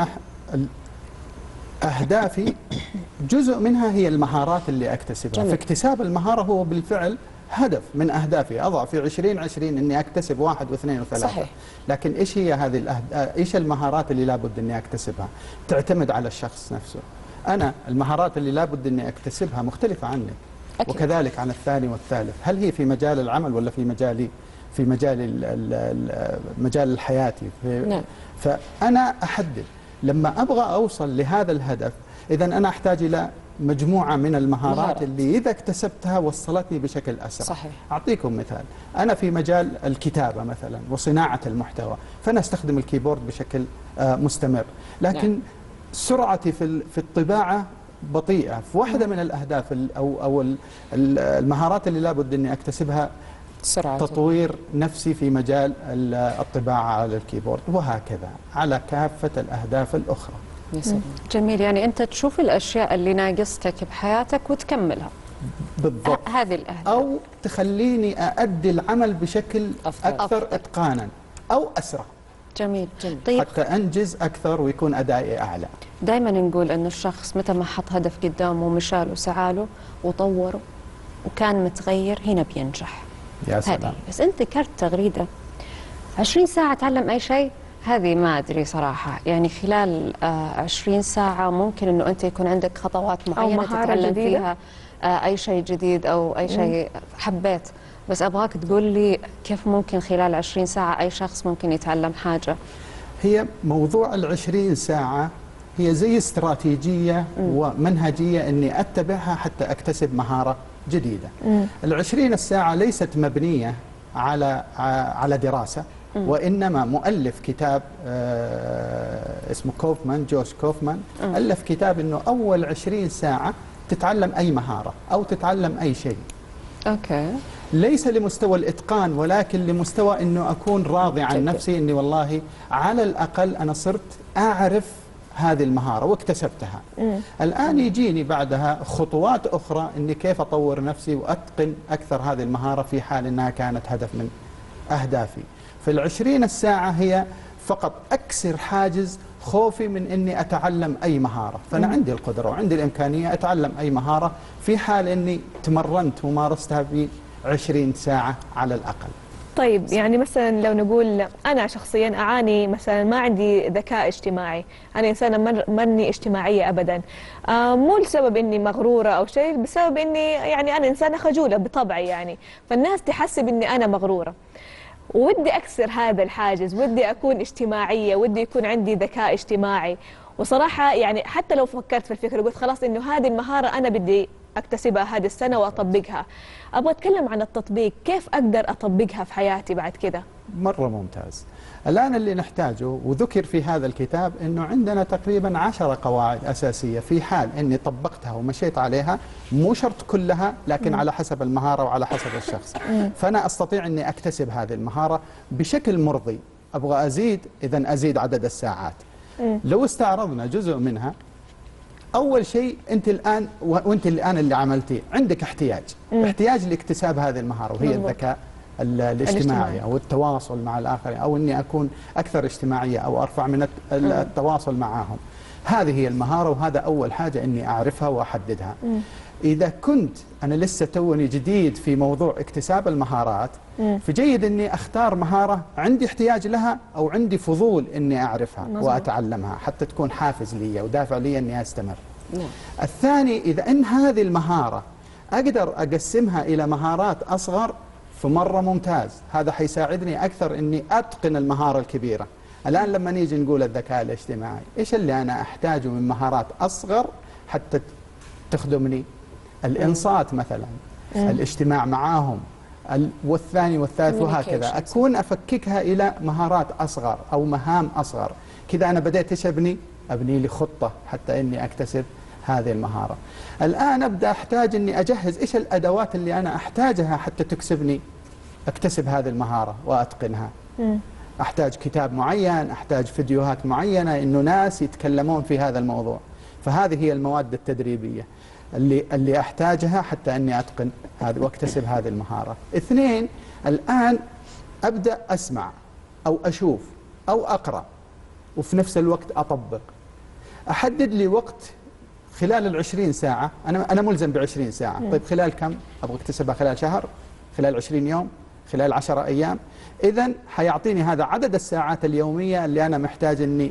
أهدافي جزء منها هي المهارات اللي أكتسبها. فاكتساب المهارة هو بالفعل هدف من أهدافي. أضع في عشرين عشرين أني أكتسب واحد واثنين وثلاثة. صحيح. لكن إيش هي هذه الأهد... إيش المهارات اللي لابد أني أكتسبها؟ تعتمد على الشخص نفسه. أنا المهارات اللي لابد أني أكتسبها مختلفة عني. أكيد. وكذلك عن الثاني والثالث. هل هي في مجال العمل ولا في مجالي في مجال ال... ال... مجال الحياتي؟ في... نعم. فأنا أحدد لما أبغى أوصل لهذا الهدف، إذا أنا أحتاج إلى مجموعة من المهارات مهارات. اللي إذا اكتسبتها وصلتني بشكل أسرع. صحيح. أعطيكم مثال. أنا في مجال الكتابة مثلا وصناعة المحتوى، فأنا أستخدم الكيبورد بشكل مستمر، لكن نعم. سرعتي في في الطباعة بطيئة. فواحدة من الأهداف أو أو المهارات اللي لابد إني أكتسبها سرعة تطوير نفسي في مجال الطباعة على الكيبورد، وهكذا على كافة الأهداف الأخرى. جميل. يعني أنت تشوف الأشياء اللي ناقصتك بحياتك وتكملها. بالضبط. هذه الأهداف. أو تخليني أؤدي العمل بشكل أفضل. أكثر إتقانا أو أسرع. جميل. جميل. طيب. حتى أنجز أكثر ويكون أدائي أعلى. دائما نقول أن الشخص متى ما حط هدف قدامه ومشاله وسعاله وطوره وكان متغير هنا بينجح. يا سلام. بس أنت ذكرت تغريدة عشرين ساعة تعلم أي شيء. هذه ما أدري صراحة، يعني خلال عشرين ساعة ممكن أنه أنت يكون عندك خطوات معينة تتعلم جديدة. فيها أي شيء جديد أو أي شيء حبيت. بس أبغاك تقول لي كيف ممكن خلال عشرين ساعة أي شخص ممكن يتعلم حاجة. هي موضوع العشرين ساعة هي زي استراتيجية م. ومنهجية أني أتبعها حتى أكتسب مهارة جديدة. م. العشرين الساعة ليست مبنية على على دراسة، م. وإنما مؤلف كتاب آه اسمه كوفمان، جوش كوفمان، م. ألف كتاب أنه أول عشرين ساعة تتعلم أي مهارة أو تتعلم أي شيء. أوكي. ليس لمستوى الإتقان، ولكن لمستوى أنه أكون راضي عن نفسي، أني والله على الأقل أنا صرت أعرف هذه المهارة واكتسبتها. مم. الآن يجيني بعدها خطوات أخرى أني كيف أطور نفسي وأتقن أكثر هذه المهارة في حال أنها كانت هدف من أهدافي. في العشرين الساعة هي فقط أكسر حاجز خوفي من أني أتعلم أي مهارة. فأنا مم. عندي القدرة وعندي الإمكانية أتعلم أي مهارة في حال أني تمرنت ومارستها في عشرين ساعة على الأقل. طيب يعني مثلا لو نقول أنا شخصيا أعاني مثلا ما عندي ذكاء اجتماعي، أنا إنسانة ماني اجتماعية أبدا، آه مو لسبب إني مغرورة أو شيء، بسبب إني يعني أنا إنسانة خجولة بطبعي يعني، فالناس تحسب إني أنا مغرورة. ودي أكسر هذا الحاجز، ودي أكون اجتماعية، ودي يكون عندي ذكاء اجتماعي. وصراحة يعني حتى لو فكرت في الفكرة قلت خلاص إنه هذه المهارة أنا بدي أكتسبها هذه السنة وأطبقها. أبغى أتكلم عن التطبيق، كيف أقدر أطبقها في حياتي بعد كده؟ مرة ممتاز. الآن اللي نحتاجه وذكر في هذا الكتاب أنه عندنا تقريبا عشرة قواعد أساسية في حال أني طبقتها ومشيت عليها، مو شرط كلها لكن م. على حسب المهارة وعلى حسب الشخص. م. فأنا أستطيع أني أكتسب هذه المهارة بشكل مرضي. أبغى أزيد، إذن أزيد عدد الساعات. م. لو استعرضنا جزء منها، أول شيء أنت الآن وأنت الآن اللي عملتيه عندك احتياج م. احتياج لاكتساب هذه المهارة، وهي مم. الذكاء الاجتماعي أو التواصل مع الآخرين، أو أني أكون أكثر اجتماعية أو أرفع من التواصل معهم. هذه هي المهارة، وهذا أول حاجة أني أعرفها وأحددها. م. إذا كنت أنا لسه توني جديد في موضوع اكتساب المهارات، م. فجيد أني أختار مهارة عندي احتياج لها أو عندي فضول أني أعرفها مزبط. وأتعلمها حتى تكون حافز لي ودافع لي أني أستمر. م. الثاني، إذا أن هذه المهارة أقدر أقسمها إلى مهارات أصغر فمرة ممتاز، هذا حيساعدني أكثر أني أتقن المهارة الكبيرة. الآن لما نيجي نقول الذكاء الاجتماعي، إيش اللي أنا أحتاجه من مهارات أصغر حتى تخدمني؟ الإنصات مثلا، مم. الاجتماع معاهم، والثاني والثالث وهكذا. أكون أفككها إلى مهارات أصغر أو مهام أصغر. كذا أنا بدأت إيش أبني؟ أبني لي خطة حتى أني أكتسب هذه المهارة. الآن أبدأ أحتاج أني أجهز إيش الأدوات اللي أنا أحتاجها حتى تكسبني أكتسب هذه المهارة وأتقنها. مم. أحتاج كتاب معين، أحتاج فيديوهات معينة، إنه ناس يتكلمون في هذا الموضوع. فهذه هي المواد التدريبية اللي اللي أحتاجها حتى أني أتقن هذا وأكتسب هذه المهارة. اثنين، الآن أبدأ أسمع أو أشوف أو أقرأ وفي نفس الوقت أطبق. أحدد لي وقت خلال العشرين ساعة، أنا أنا ملزم بعشرين ساعة. م. طيب خلال كم؟ أبغى أكتسبها خلال شهر، خلال عشرين يوم، خلال عشرة أيام. إذن حيعطيني هذا عدد الساعات اليومية اللي أنا محتاج أني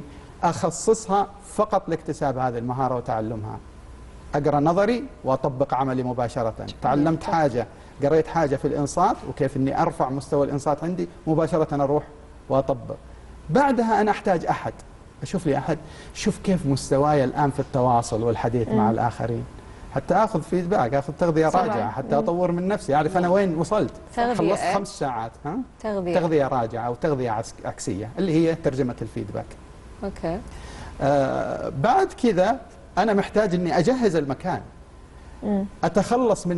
أخصصها فقط لاكتساب هذه المهارة وتعلمها. أقرأ نظري وأطبق عملي مباشرة. تعلمت حاجة، قريت حاجة في الإنصات وكيف أني أرفع مستوى الإنصات عندي، مباشرة أروح وأطبق. بعدها أنا أحتاج أحد، أشوف لي أحد، شوف كيف مستواي الآن في التواصل والحديث م. مع الآخرين، حتى أخذ فيدباك، أخذ تغذية راجعة، حتى م. أطور من نفسي، أعرف أنا وين وصلت. خلصت خمس ساعات، ها؟ تغذية. تغذية راجعة أو تغذية عكسية اللي هي ترجمة الفيدباك. أوكي. آه بعد كذا أنا محتاج أني أجهز المكان، م. أتخلص من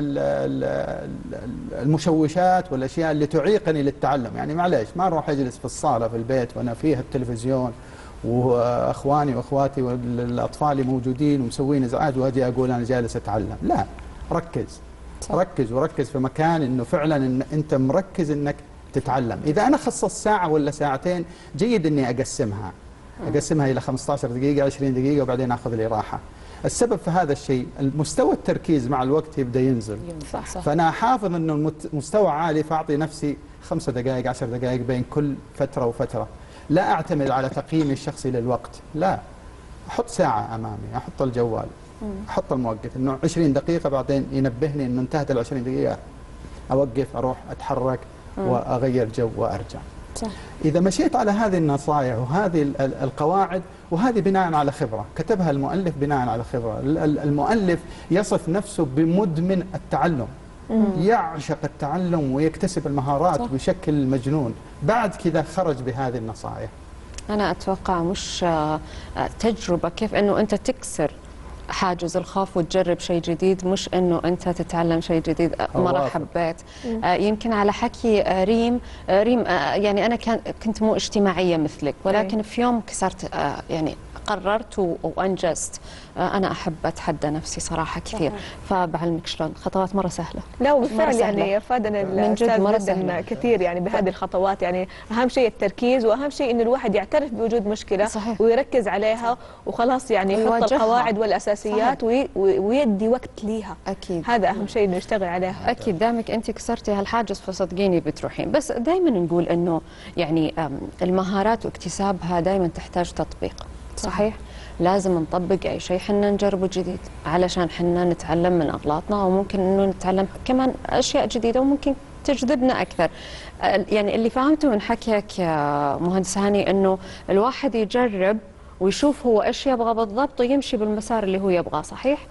المشوشات والأشياء اللي تعيقني للتعلم. يعني معليش ما أروح أجلس في الصالة في البيت وأنا فيها التلفزيون وأخواني وأخواتي والأطفال موجودين ومسوين إزعاج وأجي أقول أنا جالس أتعلم. لا، ركز صح. ركز وركز في مكان إنه فعلا إن أنت مركز إنك تتعلم. إذا أنا خصصت ساعة ولا ساعتين، جيد إني أقسمها أقسمها إلى خمسة عشر دقيقة، عشرين دقيقة، وبعدين أخذ لي راحة. السبب في هذا الشيء المستوى التركيز مع الوقت يبدأ ينزل. صح صح. فأنا أحافظ أنه المستوى عالي، فأعطي نفسي خمسة دقائق عشر دقائق بين كل فترة وفترة. لا أعتمد على تقييمي الشخصي للوقت، لا، أحط ساعة أمامي، أحط الجوال، أحط الموقف أنه عشرين دقيقة، بعدين ينبهني أنه انتهت العشرين دقيقة، أوقف، أروح أتحرك وأغير جو وأرجع. صح. إذا مشيت على هذه النصائح وهذه القواعد، وهذه بناء على خبرة كتبها المؤلف، بناء على خبرة. المؤلف يصف نفسه بمدمن التعلم، مم. يعشق التعلم ويكتسب المهارات صح. بشكل مجنون. بعد كذا خرج بهذه النصائح. أنا أتوقع مش تجربة كيف أنه أنت تكسر حاجز الخوف وتجرب شيء جديد، مش انه انت تتعلم شيء جديد. مره حبيت آه يمكن على حكي آه ريم آه ريم آه يعني انا كان كنت مو اجتماعيه مثلك، ولكن في يوم كسرت آه يعني قررت وانجزت. انا احب اتحدى نفسي صراحه كثير، فبعلمك شلون خطوات مره سهله. لا وبالفعل يعني افادنا الاستاذ جدا كثير يعني بهذه الخطوات. يعني اهم شيء التركيز، واهم شيء انه الواحد يعترف بوجود مشكله صحيح. ويركز عليها وخلاص، يعني يحط القواعد والاساسيات وي ويدي وقت ليها. اكيد هذا اهم شيء انه يشتغل عليها. اكيد دامك انت كسرتي هالحاجز فصدقيني بتروحين. بس دائما نقول انه يعني المهارات واكتسابها دائما تحتاج تطبيق. صحيح؟ لازم نطبق اي شيء حنا نجربه جديد علشان حنا نتعلم من اغلاطنا، وممكن انه نتعلم كمان اشياء جديده وممكن تجذبنا اكثر. يعني اللي فهمته من حكيك يا مهندس هاني انه الواحد يجرب ويشوف هو ايش يبغى بالضبط ويمشي بالمسار اللي هو يبغاه. صحيح؟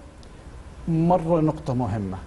مره نقطه مهمه.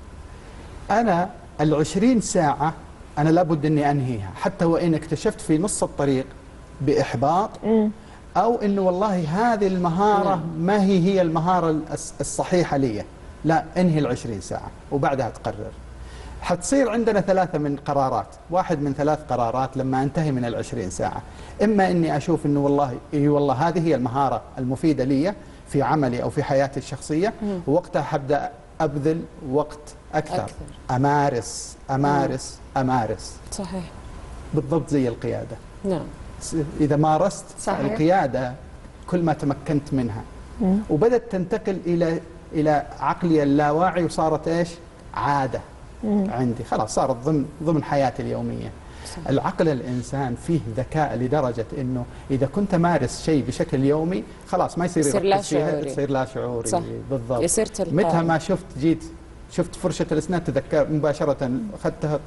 انا العشرين ساعه انا لابد اني انهيها، حتى وان اكتشفت في نص الطريق باحباط م. أو إنه والله هذه المهارة ما هي هي المهارة الصحيحة لي، لا انهي العشرين ساعة وبعدها تقرر. حتصير عندنا ثلاثة من قرارات، واحد من ثلاث قرارات لما انتهي من العشرين ساعة. إما إني أشوف إنه والله إي والله هذه هي المهارة المفيدة لي في عملي أو في حياتي الشخصية، ووقتها حبدأ أبذل وقت أكثر, أكثر. أمارس أمارس مم. أمارس. صحيح. بالضبط زي القيادة. نعم. إذا مارست صحيح. القيادة كل ما تمكنت منها مم. وبدأت تنتقل إلى إلى عقلي اللاواعي، وصارت إيش؟ عادة مم. عندي، خلاص صارت ضمن ضمن حياتي اليومية. صحيح. العقل الإنسان فيه ذكاء لدرجة إنه إذا كنت مارس شيء بشكل يومي خلاص ما يصير يصير لا شعوري، يصير لا شعوري. صح. بالضبط. يصير تلقائي. متى ما شفت جيت شفت فرشة الأسنان تذكر مباشرة أخذتها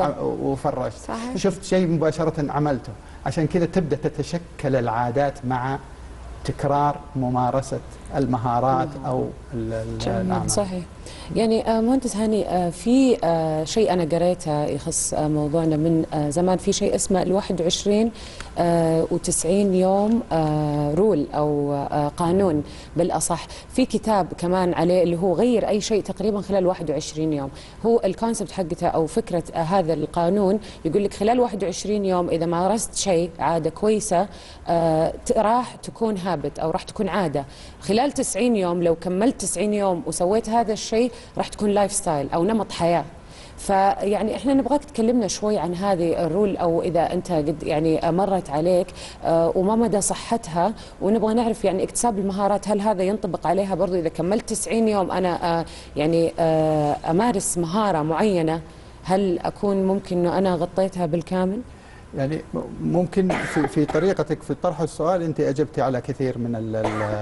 وفرشت. صحيح. شفت شيء مباشرة عملته. عشان كذا تبدأ تتشكل العادات مع تكرار ممارسة المهارات أو الأعمال. صحيح. يعني مهندس هاني، في شيء أنا قريته يخص موضوعنا من زمان، في شيء اسمه الواحد وعشرين وتسعين يوم رول أو قانون بالأصح. في كتاب كمان عليه اللي هو غير أي شيء تقريبا خلال واحد وعشرين يوم. هو الكونسبت حقته أو فكرة هذا القانون يقول لك خلال واحد وعشرين يوم إذا مارست شيء عادة كويسة راح تكون هابت أو راح تكون عادة. خلال تسعين يوم لو كملت تسعين يوم وسويت هذا الشيء راح تكون لايف ستايل أو نمط حياة. فيعني احنا نبغاك تكلمنا شوي عن هذه الرول، او اذا انت قد يعني مرت عليك وما مدى صحتها، ونبغى نعرف يعني اكتساب المهارات هل هذا ينطبق عليها برضو اذا كملت تسعين يوم انا يعني امارس مهارة معينة، هل اكون ممكن انه انا غطيتها بالكامل؟ يعني ممكن في في طريقتك في طرح السؤال انت اجبتي على كثير من ال ال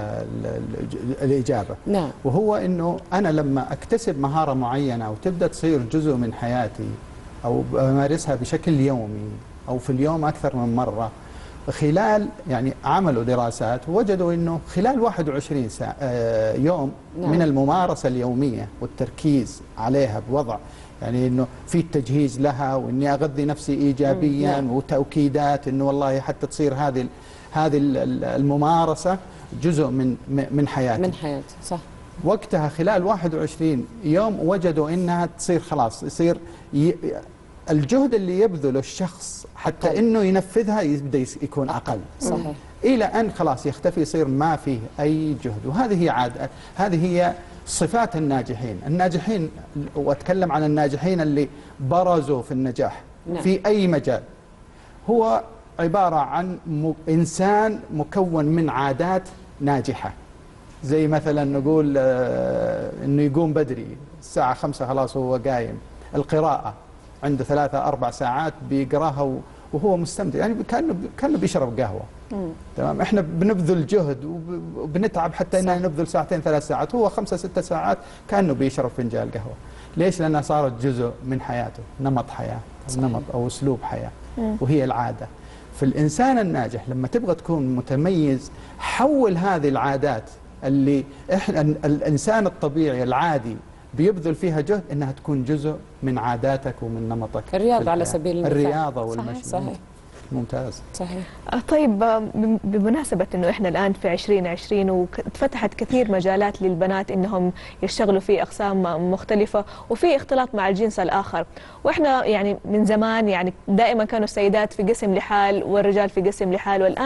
ال الاجابه. نعم. وهو انه انا لما اكتسب مهاره معينه وتبدا تصير جزء من حياتي او امارسها بشكل يومي او في اليوم اكثر من مره، خلال يعني عملوا دراسات وجدوا انه خلال واحد وعشرين ساعة يوم نعم. من الممارسه اليوميه والتركيز عليها بوضع يعني انه في التجهيز لها، واني اغذي نفسي ايجابيا مم. وتوكيدات انه والله حتى تصير هذه هذه الممارسه جزء من من حياتي من حياتي. صح. وقتها خلال واحد وعشرين يوم وجدوا انها تصير خلاص يصير ي... الجهد اللي يبذله الشخص حتى أقل. انه ينفذها يبدا يكون اقل. صحيح. الى ان خلاص يختفي، يصير ما فيه اي جهد. وهذه هي عاده، هذه هي صفات الناجحين. الناجحين واتكلم عن الناجحين اللي برزوا في النجاح نعم. في اي مجال، هو عباره عن م... انسان مكون من عادات ناجحه. زي مثلا نقول آه انه يقوم بدري الساعه خمسة خلاص هو قايم. القراءه عنده ثلاثة أربع ساعات بيقراها وهو مستمتع، يعني كأنه كأنه بيشرب قهوة. مم. تمام. احنا بنبذل جهد وبنتعب حتى اننا نبذل ساعتين ثلاث ساعات، هو خمسة ستة ساعات كأنه بيشرب فنجان قهوة. ليش؟ لأنها صارت جزء من حياته، نمط حياة، صحيح. نمط أو أسلوب حياة. مم. وهي العادة. فالإنسان الناجح لما تبغى تكون متميز، حول هذه العادات اللي احنا الإنسان الطبيعي العادي بيبذل فيها جهد انها تكون جزء من عاداتك ومن نمطك. الرياضة على سبيل المثال. الرياضة والمشي. صحيح. صحيح. ممتاز. صحيح. طيب بمناسبة انه احنا الان في عشرين عشرين واتفتحت كثير مجالات للبنات انهم يشتغلوا في اقسام مختلفة وفي اختلاط مع الجنس الاخر، واحنا يعني من زمان يعني دائما كانوا السيدات في قسم لحال والرجال في قسم لحال، والان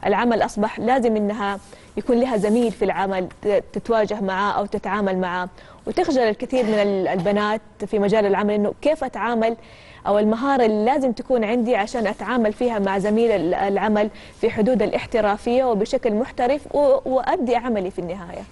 العمل أصبح لازم إنها يكون لها زميل في العمل تتواجه معاه أو تتعامل معاه، وتخجل الكثير من البنات في مجال العمل إنه كيف أتعامل، أو المهارة اللي لازم تكون عندي عشان أتعامل فيها مع زميل العمل في حدود الاحترافية وبشكل محترف وأدي عملي في النهاية.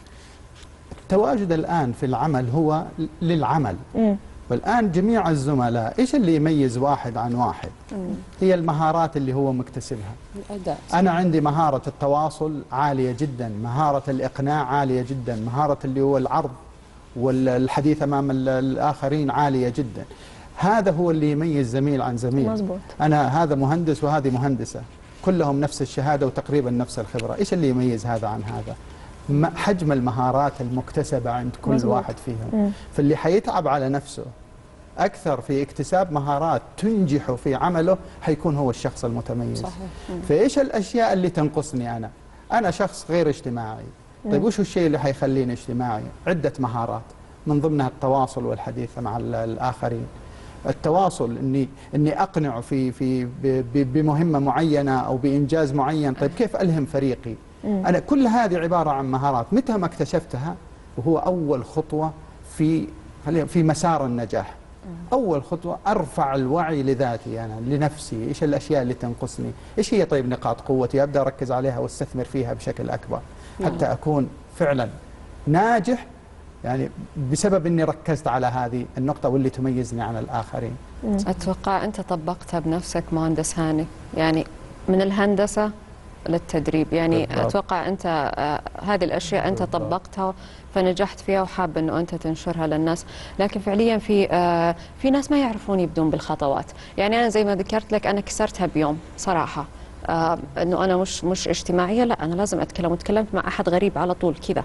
التواجد الآن في العمل هو للعمل. م. والآن جميع الزملاء إيش اللي يميز واحد عن واحد؟ مم. هي المهارات اللي هو مكتسبها. الأداء. أنا عندي مهارة التواصل عالية جدا، مهارة الإقناع عالية جدا، مهارة اللي هو العرض والحديث أمام الآخرين عالية جدا. هذا هو اللي يميز زميل عن زميل. مزبوط. أنا هذا مهندس وهذه مهندسة، كلهم نفس الشهادة وتقريبا نفس الخبرة. إيش اللي يميز هذا عن هذا؟ حجم المهارات المكتسبة عند كل مزبوط. واحد فيهم. مم. فاللي حيتعب على نفسه أكثر في اكتساب مهارات تنجحه في عمله حيكون هو الشخص المتميز. صحيح. فإيش الأشياء اللي تنقصني أنا؟ أنا شخص غير اجتماعي. طيب وش الشيء اللي حيخليني اجتماعي؟ عدة مهارات من ضمنها التواصل والحديث مع الآخرين. التواصل اني اني اقنعه في في بمهمه معينه او بانجاز معين. طيب كيف الهم فريقي؟ انا كل هذه عباره عن مهارات متى ما اكتشفتها وهو اول خطوه في في مسار النجاح. اول خطوه ارفع الوعي لذاتي انا لنفسي، ايش الاشياء اللي تنقصني؟ ايش هي طيب نقاط قوتي؟ ابدا اركز عليها واستثمر فيها بشكل اكبر حتى اكون فعلا ناجح، يعني بسبب اني ركزت على هذه النقطة واللي تميزني عن الآخرين. أتوقع أنت طبقتها بنفسك مهندس هاني، يعني من الهندسة للتدريب، يعني بالضبط. أتوقع أنت آه هذه الأشياء أنت بالضبط. طبقتها فنجحت فيها وحاب أنه أنت تنشرها للناس. لكن فعليا في آه في ناس ما يعرفون يبدون بالخطوات. يعني أنا زي ما ذكرت لك أنا كسرتها بيوم صراحة، آه أنه أنا مش مش اجتماعية، لا أنا لازم أتكلم، وتكلمت مع أحد غريب على طول كذا،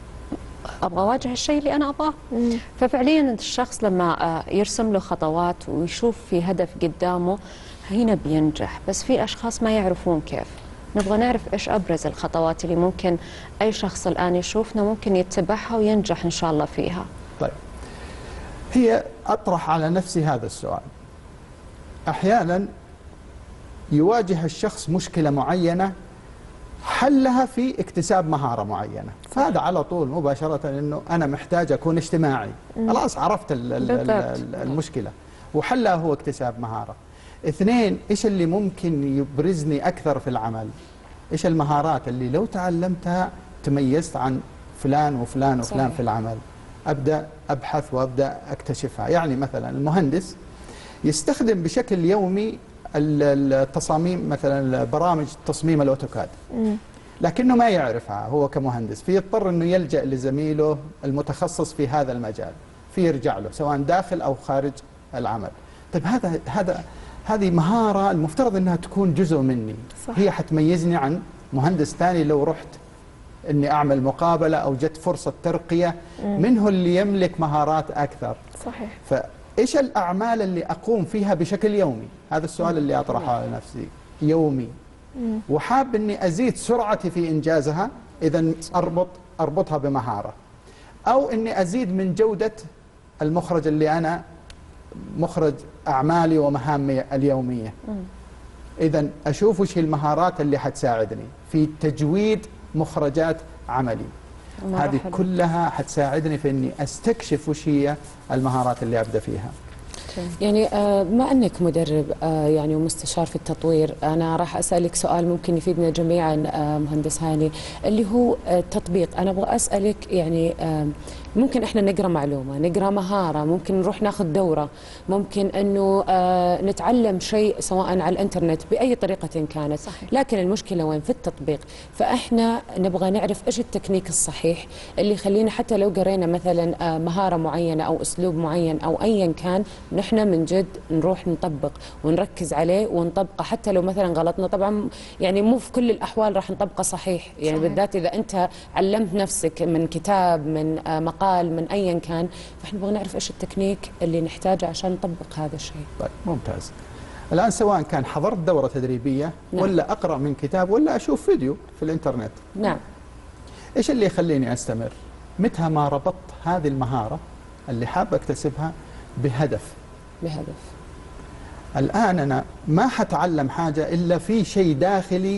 ابغى اواجه الشيء اللي انا ابغاه. ففعليا الشخص لما يرسم له خطوات ويشوف في هدف قدامه هنا بينجح. بس في اشخاص ما يعرفون كيف. نبغى نعرف ايش ابرز الخطوات اللي ممكن اي شخص الان يشوفنا ممكن يتبعها وينجح ان شاء الله فيها. طيب هي اطرح على نفسي هذا السؤال. احيانا يواجه الشخص مشكلة معينة حلها في اكتساب مهارة معينة، فهذا على طول مباشرة انه انا محتاج اكون اجتماعي. خلاص عرفت المشكلة وحلها هو اكتساب مهارة. اثنين، ايش اللي ممكن يبرزني اكثر في العمل؟ ايش المهارات اللي لو تعلمتها تميزت عن فلان وفلان وفلان صحيح. في العمل. ابدا ابحث وابدا اكتشفها. يعني مثلا المهندس يستخدم بشكل يومي التصاميم، مثلا برامج تصميم الاوتوكاد، لكنه ما يعرفها هو كمهندس، فيضطر انه يلجأ لزميله المتخصص في هذا المجال فيرجع له سواء داخل او خارج العمل. طيب هذا هذا هذه مهارة المفترض انها تكون جزء مني. صح. هي حتميزني عن مهندس ثاني لو رحت اني اعمل مقابلة او جت فرصة ترقية منه اللي يملك مهارات اكثر. صحيح. ف إيش الأعمال اللي أقوم فيها بشكل يومي؟ هذا السؤال اللي أطرحه على نفسي يومي. وحاب أني أزيد سرعتي في إنجازها، إذا أربط أربطها بمهارة. أو أني أزيد من جودة المخرج اللي أنا مخرج أعمالي ومهامي اليومية. إذا أشوف وش هي المهارات اللي حتساعدني في تجويد مخرجات عملي. هذه كلها حتساعدني في اني استكشف وش هي المهارات اللي ابدا فيها. يعني بما انك مدرب يعني ومستشار في التطوير، انا راح اسالك سؤال ممكن يفيدنا جميعا مهندس هاني، اللي هو التطبيق. انا ابغى اسالك يعني ممكن احنا نقرا معلومه، نقرا مهاره، ممكن نروح ناخذ دوره، ممكن انه آه نتعلم شيء سواء على الانترنت باي طريقه كانت. صحيح. لكن المشكله وين؟ في التطبيق. فاحنا نبغى نعرف ايش التكنيك الصحيح اللي يخلينا حتى لو قرينا مثلا آه مهاره معينه او اسلوب معين او ايا كان، نحن من جد نروح نطبق ونركز عليه ونطبقه، حتى لو مثلا غلطنا. طبعا يعني مو في كل الاحوال راح نطبقه صحيح، يعني صحيح. بالذات اذا انت علمت نفسك من كتاب، من آه مقال، من ايا كان، فاحنا نبغى نعرف ايش التكنيك اللي نحتاجه عشان نطبق هذا الشيء. طيب ممتاز. الان سواء كان حضرت دوره تدريبيه، نعم. ولا اقرا من كتاب، ولا اشوف فيديو في الانترنت، نعم، ايش اللي يخليني استمر؟ متى ما ربطت هذه المهاره اللي حاب اكتسبها بهدف. بهدف. الان انا ما حتعلم حاجه الا في شيء داخلي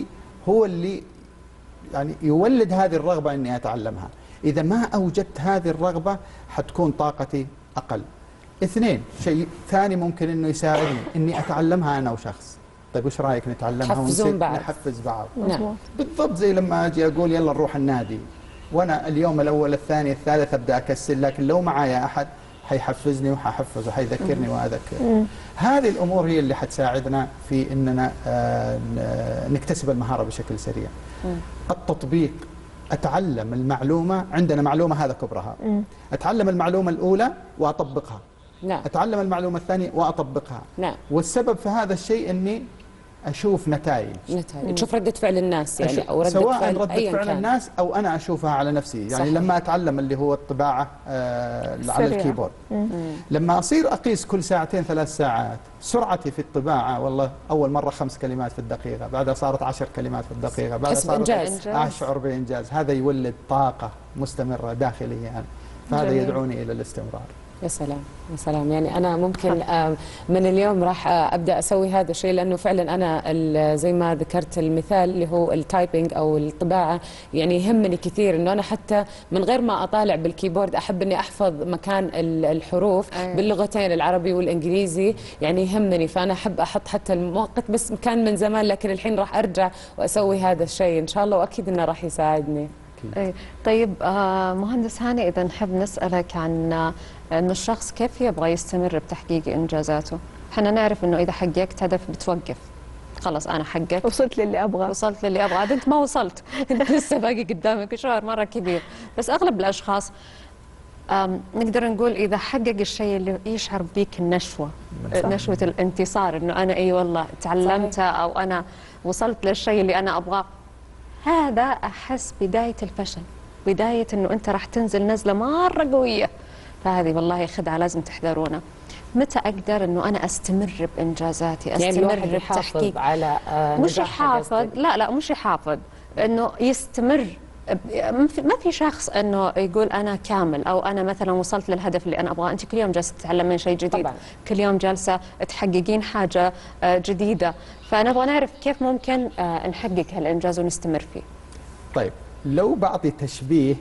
هو اللي يعني يولد هذه الرغبة إني أتعلمها. إذا ما أوجدت هذه الرغبة حتكون طاقتي أقل. اثنين، شيء ثاني ممكن إنه يساعدني إني أتعلمها أنا وشخص. طيب وش رايك نتعلمها ونصير نحفز بعض؟ نعم. بالضبط زي لما أجي أقول يلا نروح النادي، وأنا اليوم الأول الثاني الثالث أبدأ أكسل، لكن لو معايا أحد حيحفزني وححفز وحيذكرني وأذكر. هذه الأمور هي اللي حتساعدنا في إننا آه نكتسب المهارة بشكل سريع. مم. التطبيق، أتعلم المعلومة، عندنا معلومة هذا كبرها، أتعلم المعلومة الأولى وأطبقها. نعم. أتعلم المعلومة الثانية وأطبقها. نعم. والسبب في هذا الشيء إني أشوف نتائج. نتائج، تشوف ردة فعل الناس يعني، أو ردة سواء فعل ردة فعل كان. الناس أو أنا أشوفها على نفسي، يعني صحيح. لما أتعلم اللي هو الطباعة آه على الكيبورد، مم. لما أصير أقيس كل ساعتين ثلاث ساعات سرعتي في الطباعة، والله أول مرة خمس كلمات في الدقيقة، بعدها صارت عشر كلمات في الدقيقة، بعدها صارت إنجاز. أشعر بإنجاز. هذا يولد طاقة مستمرة داخلية يعني. فهذا جميل. يدعوني إلى الاستمرار. يا سلام يا سلام، يعني أنا ممكن من اليوم راح أبدأ أسوي هذا الشيء، لأنه فعلا أنا زي ما ذكرت المثال اللي هو التايبينج أو الطباعة، يعني يهمني كثير إنه أنا حتى من غير ما أطالع بالكيبورد أحب إني أحفظ مكان الحروف أيوة. باللغتين العربي والإنجليزي، يعني يهمني. فأنا أحب أحط حتى المؤقت، بس كان من زمان لكن الحين راح أرجع وأسوي هذا الشيء إن شاء الله، وأكيد إنه راح يساعدني. أي. طيب آه مهندس هاني، إذا نحب نسألك عن آه أنه الشخص كيف يبغى يستمر بتحقيق إنجازاته؟ احنا نعرف أنه إذا حققت هدف بتوقف، خلاص أنا حققت، وصلت للي أبغى، وصلت للي أبغى. أنت ما وصلت، أنت لسه باقي قدامك مشوار مرة كبير. بس أغلب الأشخاص نقدر نقول إذا حقق الشيء اللي يشعر بيك النشوة، نشوة الانتصار، أنه أنا أي والله تعلمت أو أنا وصلت للشيء اللي أنا أبغاه، هذا أحس بداية الفشل، بداية أنه أنت راح تنزل نزلة مرة قوية. فهذه والله خدعة لازم تحذرونا. متى أقدر أنه أنا أستمر بإنجازاتي، أستمر يعني بتحقيق على آه مش يحافظ، لا لا مش يحافظ، أنه يستمر. ما في شخص أنه يقول أنا كامل أو أنا مثلا وصلت للهدف اللي أنا أبغاه. أنت كل يوم جالسة تتعلمين شيء جديد طبعا. كل يوم جالسة تحققين حاجة جديدة. فنبغى نعرف كيف ممكن نحقق هالإنجاز ونستمر فيه. طيب لو بعطي تشبيه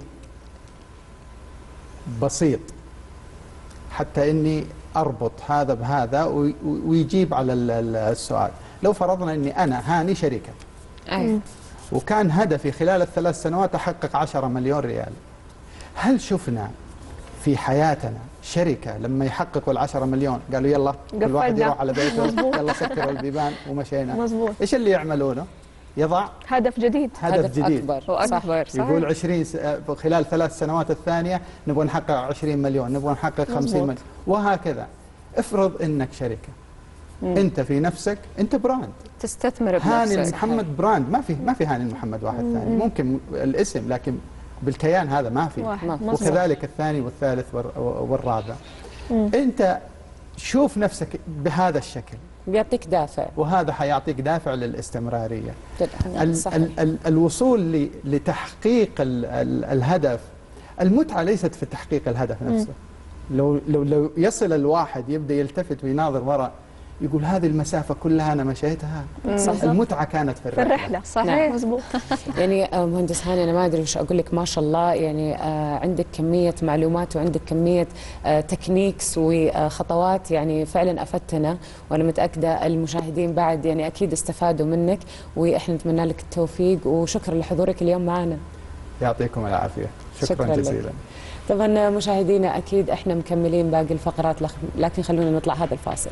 بسيط حتى إني أربط هذا بهذا ويجيب على السؤال. لو فرضنا إني أنا هاني شركة أي. وكان هدفي خلال الثلاث سنوات أحقق عشرة مليون ريال، هل شفنا في حياتنا شركة لما يحققوا العشرة مليون قالوا يلا كل واحد يروح على بيته يلا سكروا البيبان ومشينا؟ مزبوط. إيش اللي يعملونه؟ يضع هدف جديد، هدف, هدف جديد أكبر وأكبر. يقول عشرين س... خلال ثلاث سنوات الثانية نبغى نحقق عشرين مليون، نبغى نحقق خمسين مليون، وهكذا. افرض إنك شركة مم. أنت في نفسك أنت براند، تستثمر بنفسك. هاني محمد براند، ما في ما في هاني محمد واحد مم. ثاني، ممكن الاسم لكن بالكيان هذا ما في. وكذلك الثاني والثالث والرابع. مم. أنت شوف نفسك بهذا الشكل بيعطيك دافع، وهذا حيعطيك دافع للاستمرارية. ال ال ال الوصول لتحقيق ال ال الهدف. المتعة ليست في تحقيق الهدف نفسه. مم. لو لو لو يصل الواحد يبدأ يلتفت ويناظر وراء يقول هذه المسافة كلها أنا مشيتها، صح. المتعة كانت في الرحلة, في الرحلة. صحيح مزبوط. يعني مهندس هاني أنا ما أدري وش أقول لك، ما شاء الله يعني آه عندك كمية معلومات وعندك كمية آه تكنيكس وخطوات يعني فعلا أفدتنا، وأنا متأكدة المشاهدين بعد يعني أكيد استفادوا منك، وإحنا نتمنى لك التوفيق وشكرا لحضورك اليوم معنا. يعطيكم العافية، شكرا, شكرا جزيلا لك. طبعا مشاهدينا أكيد إحنا مكملين باقي الفقرات، لكن خلونا نطلع هذا الفاصل.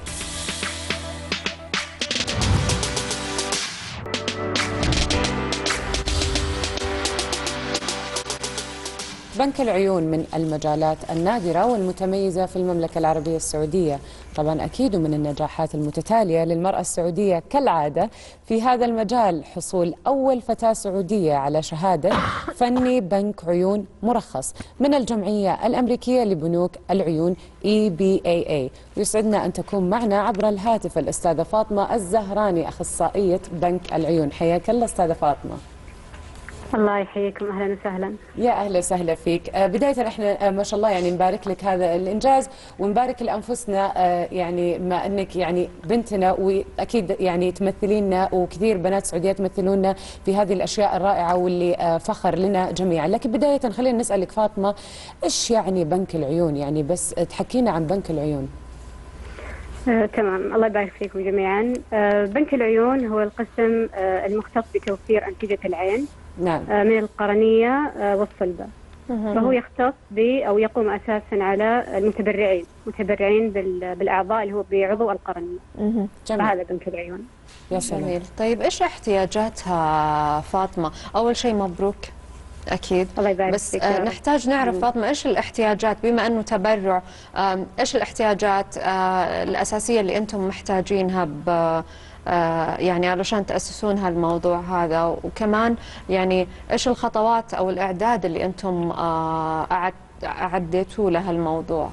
بنك العيون من المجالات النادرة والمتميزة في المملكة العربية السعودية، طبعا أكيد من النجاحات المتتالية للمرأة السعودية كالعادة في هذا المجال حصول أول فتاة سعودية على شهادة فني بنك عيون مرخص من الجمعية الأمريكية لبنوك العيون إي بي إيه إيه. ويسعدنا أن تكون معنا عبر الهاتف الأستاذة فاطمة الزهراني أخصائية بنك العيون. حياك الله أستاذة فاطمة. الله يحييكم، اهلا وسهلا. يا اهلا وسهلا فيك. آه بدايه احنا آه ما شاء الله يعني نبارك لك هذا الانجاز ونبارك لانفسنا، آه يعني ما انك يعني بنتنا واكيد يعني تمثلينا وكثير بنات سعوديات يمثلونا في هذه الاشياء الرائعه واللي آه فخر لنا جميعا. لكن بدايه خلينا نسالك فاطمه، ايش يعني بنك العيون؟ يعني بس تحكينا عن بنك العيون. آه، تمام، الله يبارك فيكم جميعا. آه، بنك العيون هو القسم آه، المختص بتوفير أنسجة العين نعم. آه، من القرنية آه، والصلبة. فهو يختص ب أو يقوم أساسا على المتبرعين، متبرعين بال- بالأعضاء اللي هو بعضو القرنية. فهذا بنك العيون. يا سلام. جميل. طيب إيش احتياجاتها فاطمة؟ أول شيء مبروك أكيد، الله يبارك بس فيك. آه نحتاج نعرف فاطمة إيش الاحتياجات بما أنه تبرع، آه إيش الاحتياجات آه الأساسية اللي أنتم محتاجينها ب آه يعني علشان تأسسون هالموضوع هذا، وكمان يعني إيش الخطوات أو الإعداد اللي أنتم آه أعد أعديتوا له الموضوع؟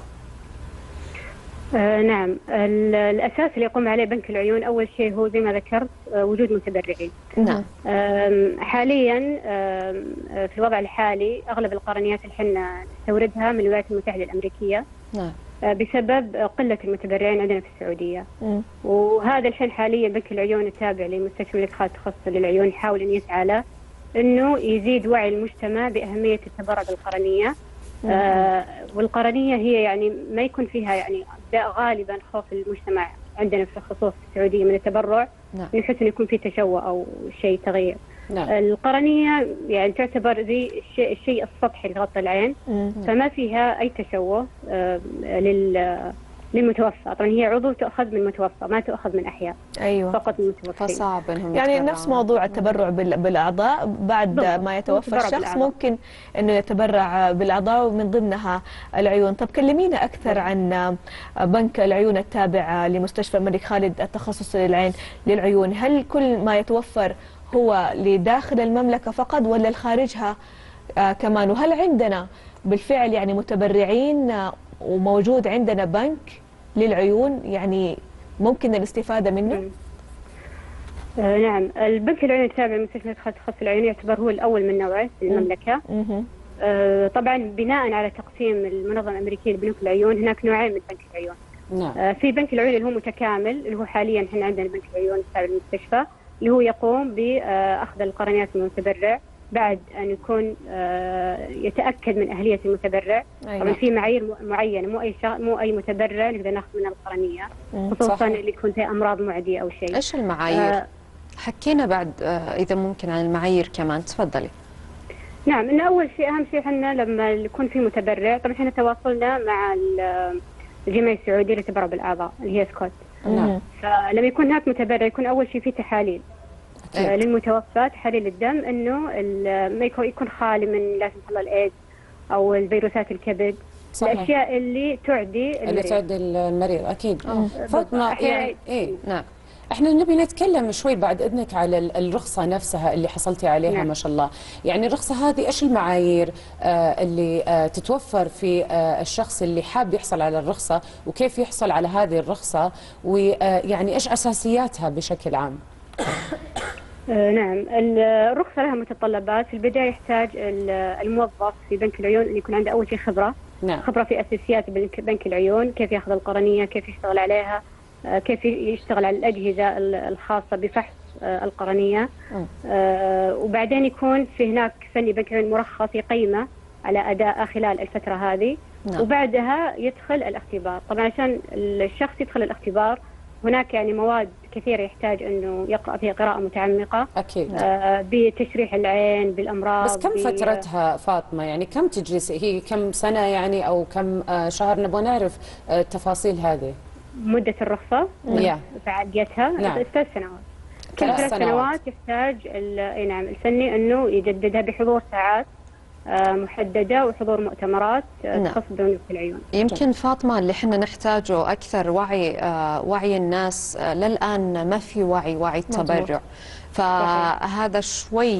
آه نعم، الأساس اللي يقوم عليه بنك العيون أول شيء هو زي ما ذكرت آه وجود متبرعين. نعم. حاليا في الوضع الحالي أغلب القرنيات اللي احنا نستوردها من الولايات المتحدة الأمريكية. نعم. بسبب قلة المتبرعين عندنا في السعودية. م. وهذا الحين حاليا بنك العيون التابع لمستشفى الملك خالد التخصصي للعيون يحاول أن يسعى له أنه يزيد وعي المجتمع بأهمية التبرع بالقرنية. آه والقرنية هي يعني ما يكون فيها يعني غالبا خوف المجتمع عندنا في خصوص السعودية من التبرع. نعم. نحس أنه يكون في تشوه أو شيء تغير. نعم. القرنية يعني تعتبر زي الشيء, الشيء السطحي اللي يغطي العين. مم. فما فيها أي تشوه آه لل للمتوفى. طبعا هي عضو تؤخذ من المتوفى، ما تؤخذ من أحياء. أيوة. فقط من المتوفى. فصعب انهم يعني يتبرعون. نفس موضوع التبرع بالاعضاء بعد بالضبط. ما يتوفى الشخص بالأعضاء. ممكن انه يتبرع بالاعضاء ومن ضمنها العيون. طب كلمينا اكثر عن بنك العيون التابع لمستشفى الملك خالد التخصصي للعين للعيون. هل كل ما يتوفر هو لداخل المملكة فقط ولا لخارجها آه كمان؟ وهل عندنا بالفعل يعني متبرعين آه وموجود عندنا بنك للعيون يعني ممكن الاستفادة منه؟ آه نعم، البنك العيون التابع لمستشفى الملك خالد التخصصي للعيون يعتبر هو الأول من نوعه في المملكة. آه طبعا بناء على تقسيم المنظمة الأمريكية لبنوك العيون هناك نوعين من بنك العيون. نعم. آه في بنك العيون اللي هو متكامل اللي هو حاليا احنا عندنا بنك العيون التابع للمستشفى اللي هو يقوم بأخذ القرنيات من المتبرع بعد أن يكون يتأكد من أهلية المتبرع. أيوة. طبعا في معايير معينة، مو أي مو أي متبرع نقدر ناخذ منها القرنية، خصوصا اللي يكون فيها أمراض معدية أو شيء. إيش المعايير؟ آه حكينا بعد آه إذا ممكن عن المعايير كمان، تفضلي. نعم، إن أول شيء أهم شيء احنا لما يكون في متبرع، طبعا احنا تواصلنا مع الجمعية السعودية للتبرع بالأعضاء اللي هي سكوت. نعم. فلما يكون هناك متبرع يكون أول شيء في تحاليل آه للمتوفى، تحاليل الدم انه ما يكون خالي من لا سمح الله الايدز او الفيروسات الكبد. صحيح. الاشياء اللي تعدي المريض. اللي تعدي المريض اكيد. فاطمه يعني ايه نعم، احنا نبي نتكلم شوي بعد اذنك على الرخصه نفسها اللي حصلتي عليها. نعم. ما شاء الله، يعني الرخصه هذه ايش المعايير آه اللي آه تتوفر في آه الشخص اللي حاب يحصل على الرخصه وكيف يحصل على هذه الرخصه ويعني ايش اساسياتها بشكل عام؟ آه نعم، الرخصة لها متطلبات. في البداية يحتاج الموظف في بنك العيون أن يكون عنده أول شيء خبرة. نعم. خبرة في أساسيات بنك العيون، كيف يأخذ القرنية، كيف يشتغل عليها، آه كيف يشتغل على الأجهزة الخاصة بفحص آه القرنية. آه وبعدين يكون في هناك فني بنك العيون مرخص يقيمه على أداء خلال الفترة هذه. نعم. وبعدها يدخل الاختبار. طبعا عشان الشخص يدخل الاختبار هناك يعني مواد كثيرة يحتاج أنه يقرأ فيها قراءة متعمقة. أكيد. آه بتشريح العين بالأمراض. بس كم فترتها فاطمة؟ يعني كم تجلس؟ هي كم سنة يعني أو كم آه شهر؟ نبغى نعرف آه التفاصيل هذه. مدة الرخصة فعاليتها. نعم. ثلاث سنوات. كل ثلاث سنوات يحتاج نعم الفني أنه يجددها بحضور ساعات محددة وحضور مؤتمرات تخص بنوك العيون. يمكن فاطمة اللي احنا نحتاجه أكثر وعي آه وعي الناس. آه للآن ما في وعي وعي التبرع، فهذا شوي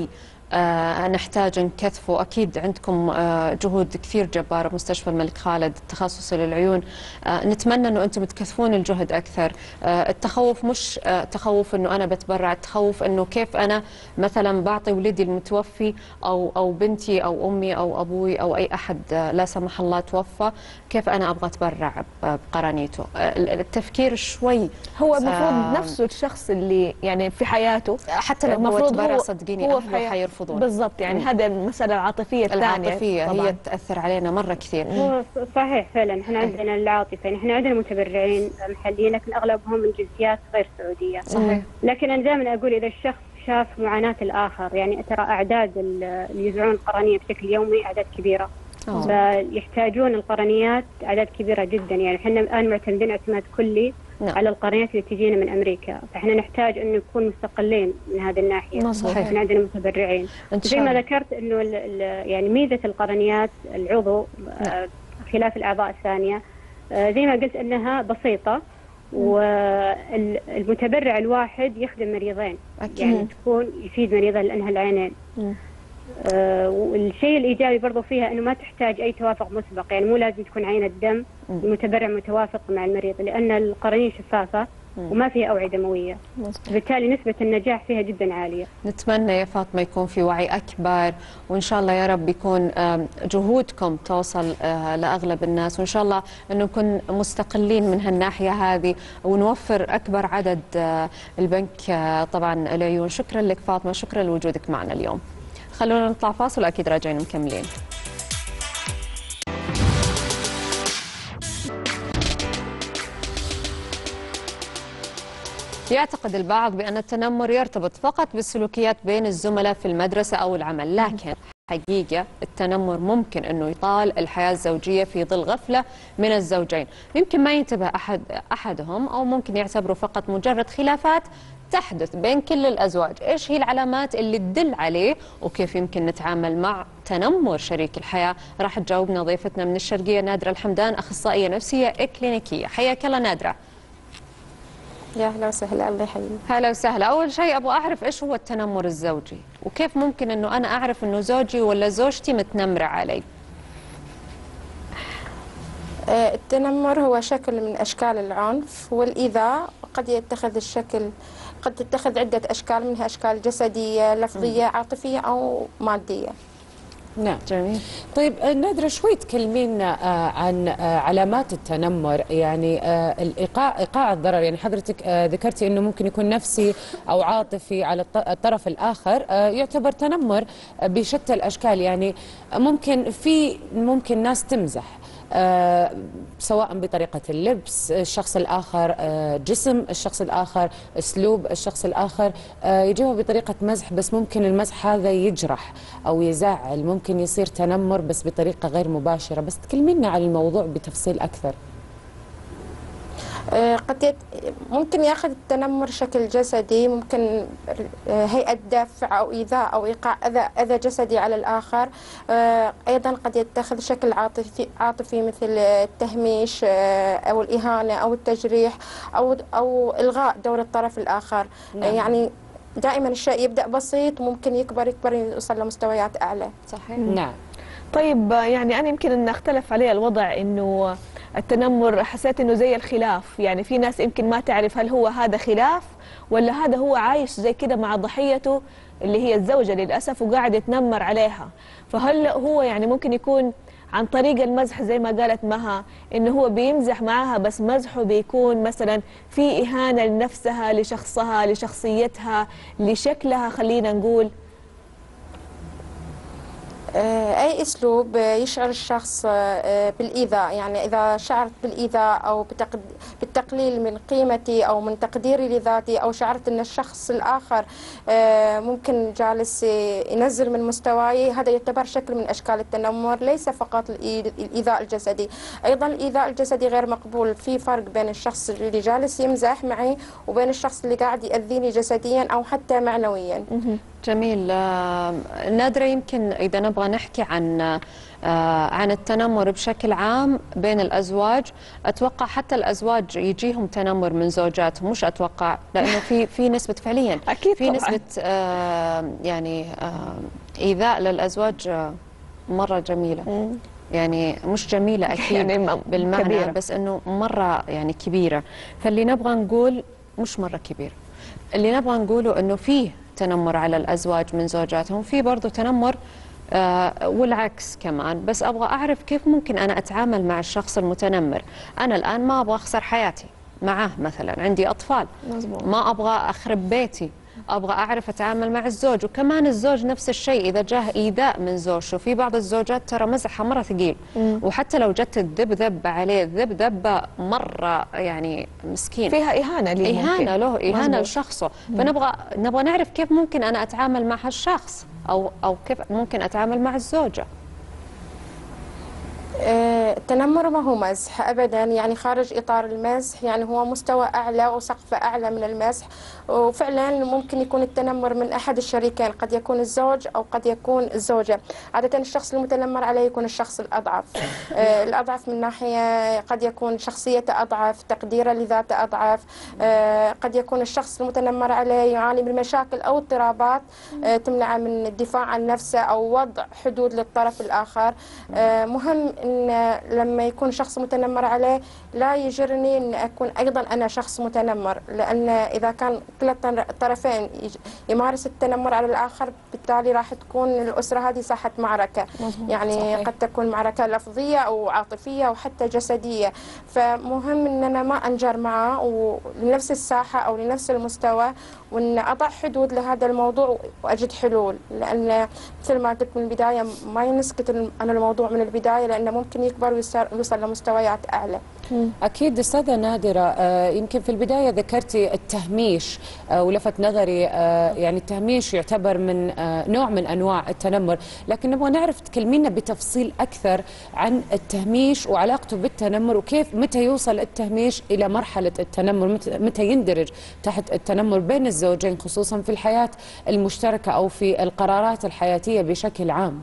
آه نحتاج نكثفه. أكيد عندكم آه جهود كثير جبارة مستشفى الملك خالد التخصصي للعيون، آه نتمنى أنه أنتم تكثفون الجهد أكثر. آه التخوف مش آه تخوف أنه أنا بتبرع، التخوف أنه كيف أنا مثلا بعطي ولدي المتوفي أو أو بنتي أو أمي أو أبوي أو أي أحد آه لا سمح الله توفى، كيف أنا أبغى أتبرع بقرنيته. آه التفكير شوي هو المفروض آه نفسه الشخص اللي يعني في حياته حتى لو هو تبرع صدقيني هو أهله حيرفضون. بالضبط، يعني هذا المسألة العاطفية الثانية العاطفية طبعاً. هي تأثر علينا مرة كثير. هو صحيح فعلا احنا عندنا العاطفة، يعني احنا عندنا متبرعين محليين لكن أغلبهم من جنسيات غير سعودية. صحيح. لكن أنا دائما أقول إذا الشخص شاف معاناة الآخر، يعني ترى أعداد اللي يزرعون القرنية بشكل يومي أعداد كبيرة. أوه. فيحتاجون القرنيات أعداد كبيرة جدا، يعني احنا الآن معتمدين اعتماد كلي نعم. على القرنيات اللي تجينا من أمريكا، فاحنا نحتاج أن نكون مستقلين من هذه الناحية. صحيح. احنا عندنا متبرعين. زي ما ذكرت أنه ال ال يعني ميزة القرنيات العضو نعم. خلاف الأعضاء الثانية زي ما قلت أنها بسيطة، والمتبرع الواحد يخدم مريضين. أكيد. يعني تكون يفيد مريضين لأنها العينين. م. آه والشيء الإيجابي برضو فيها أنه ما تحتاج أي توافق مسبق، يعني مو لازم تكون عينة دم المتبرع متوافق مع المريض، لأن القرنية شفافة وما فيها أوعية دموية، بالتالي نسبة النجاح فيها جدا عالية. نتمنى يا فاطمة يكون في وعي أكبر، وإن شاء الله يا رب يكون جهودكم توصل لأغلب الناس، وإن شاء الله أنه نكون مستقلين من هالناحية هذه ونوفر أكبر عدد البنك طبعا العيون. شكرا لك فاطمة، شكرا لوجودك معنا اليوم. خلونا نطلع فاصل وأكيد راجعين مكملين. يعتقد البعض بأن التنمر يرتبط فقط بالسلوكيات بين الزملاء في المدرسة أو العمل، لكن حقيقة التنمر ممكن أنه يطال الحياة الزوجية في ظل غفلة من الزوجين. يمكن ما ينتبه أحد أحدهم، أو ممكن يعتبره فقط مجرد خلافات تحدث بين كل الأزواج. إيش هي العلامات اللي تدل عليه، وكيف يمكن نتعامل مع تنمر شريك الحياة؟ راح تجاوبنا ضيفتنا من الشرقية نادرة الحمدان، أخصائية نفسية إكلينيكية. حياك الله نادرة. يا هلا وسهلا. الله يحييك. هلا وسهلا. أول شيء أبغى أعرف إيش هو التنمر الزوجي، وكيف ممكن إنه أنا أعرف إنه زوجي ولا زوجتي متنمرة علي؟ التنمر هو شكل من أشكال العنف والإيذاء، قد يتخذ الشكل قد تتخذ عدة أشكال، منها أشكال جسدية، لفظية، عاطفية أو مادية. نعم جميل. طيب نادرة شوي تكلمينا عن علامات التنمر، يعني الإيقاع إيقاع الضرر، يعني حضرتك ذكرتي إنه ممكن يكون نفسي أو عاطفي على الطرف الآخر، يعتبر تنمر بشتى الأشكال. يعني ممكن في ممكن ناس تمزح آه سواء بطريقة اللبس، الشخص الآخر آه جسم الشخص الآخر، أسلوب الشخص الآخر، آه يجيبه بطريقة مزح، بس ممكن المزح هذا يجرح أو يزعل، ممكن يصير تنمر بس بطريقة غير مباشرة. بس تكلمينا عن الموضوع بتفصيل أكثر. قد يت... ممكن ياخذ التنمر شكل جسدي، ممكن هيئة دفع أو إيذاء أو إيقاع أذى أذى جسدي على الآخر. أيضا قد يتخذ شكل عاطفي عاطفي مثل التهميش أو الإهانة أو التجريح أو أو إلغاء دور الطرف الآخر. نعم. يعني دائما الشيء يبدأ بسيط وممكن يكبر يكبر يوصل لمستويات أعلى. صحيح. نعم. طيب يعني أنا يمكن أن أختلف عليه الوضع، إنه التنمر حسيت إنه زي الخلاف، يعني في ناس يمكن ما تعرف هل هو هذا خلاف ولا هذا هو عايش زي كده مع ضحيته اللي هي الزوجة للأسف وقاعد يتنمر عليها. فهل هو يعني ممكن يكون عن طريق المزح زي ما قالت مها، إنه هو بيمزح معها بس مزحه بيكون مثلا في إهانة لنفسها، لشخصها، لشخصيتها، لشكلها، خلينا نقول أي أسلوب يشعر الشخص بالإيذاء. يعني إذا شعرت بالإيذاء أو بالتقليل من قيمتي أو من تقديري لذاتي، أو شعرت أن الشخص الآخر ممكن جالس ينزل من مستواي، هذا يعتبر شكل من أشكال التنمر، ليس فقط الإيذاء الجسدي. أيضا الإيذاء الجسدي غير مقبول. في فرق بين الشخص اللي جالس يمزح معي وبين الشخص اللي قاعد يأذيني جسديا أو حتى معنويا. جميل. نادرة، يمكن إذا نبغى نحكي عن عن التنمر بشكل عام بين الأزواج، أتوقع حتى الأزواج يجيهم تنمر من زوجاتهم، مش أتوقع، لأنه في في نسبة فعليا أكيد في طبعاً. نسبة آه يعني آه إيذاء للأزواج آه مرة جميلة. مم. يعني مش جميلة أكيد يعني بالمعنى كبيرة. بس إنه مرة يعني كبيرة. فاللي نبغى نقول مش مرة كبيرة، اللي نبغى نقوله إنه فيه تنمر على الأزواج من زوجاتهم، في برضو تنمر آه والعكس كمان. بس أبغى أعرف كيف ممكن أنا أتعامل مع الشخص المتنمر. أنا الآن ما أبغى أخسر حياتي معاه، مثلا عندي أطفال، مزبوط. ما أبغى أخرب بيتي، أبغى أعرف أتعامل مع الزوج. وكمان الزوج نفس الشيء، إذا جاه إيذاء من زوجته، في بعض الزوجات ترى مزحها مرة ثقيل، مم. وحتى لو جت الذبذبة عليه الذبذبة مرة يعني مسكين، فيها إهانة ليه، إهانة له، إهانة لشخصه. فنبغى نبغى نعرف كيف ممكن أنا أتعامل مع هالشخص، أو أو كيف ممكن أتعامل مع الزوجة. التنمر ما هو مزح أبدا، يعني خارج إطار المزح، يعني هو مستوى أعلى وسقف أعلى من المزح. وفعلا ممكن يكون التنمر من أحد الشريكين، قد يكون الزوج أو قد يكون الزوجة. عادة الشخص المتنمر عليه يكون الشخص الأضعف، آه الأضعف من ناحية قد يكون شخصيته أضعف، تقديره لذاته أضعف، آه قد يكون الشخص المتنمر عليه يعاني من مشاكل أو اضطرابات آه تمنعه من الدفاع عن نفسه أو وضع حدود للطرف الآخر. آه مهم إن لما يكون شخص متنمر عليه لا يجرني أن أكون أيضا أنا شخص متنمر، لأن إذا كان كل الطرفين يمارس التنمر على الآخر بالتالي راح تكون الأسرة هذه ساحة معركة، يعني صحيح. قد تكون معركة لفظية أو عاطفية أو حتى جسدية. فمهم أن أنا ما أنجر معه ولنفس الساحة أو لنفس المستوى، وأن أضع حدود لهذا الموضوع وأجد حلول، لأن مثل ما قلت من البداية ما ينسكت أنا الموضوع من البداية، لأنه ممكن يكبر ويوصل لمستويات أعلى. أكيد أستاذة نادرة، يمكن في البداية ذكرتي التهميش ولفت نظري، يعني التهميش يعتبر من نوع من أنواع التنمر، لكن نبغى نعرف تكلمينا بتفصيل أكثر عن التهميش وعلاقته بالتنمر، وكيف متى يوصل التهميش إلى مرحلة التنمر، متى يندرج تحت التنمر بين الزوجين، خصوصا في الحياة المشتركة أو في القرارات الحياتية بشكل عام.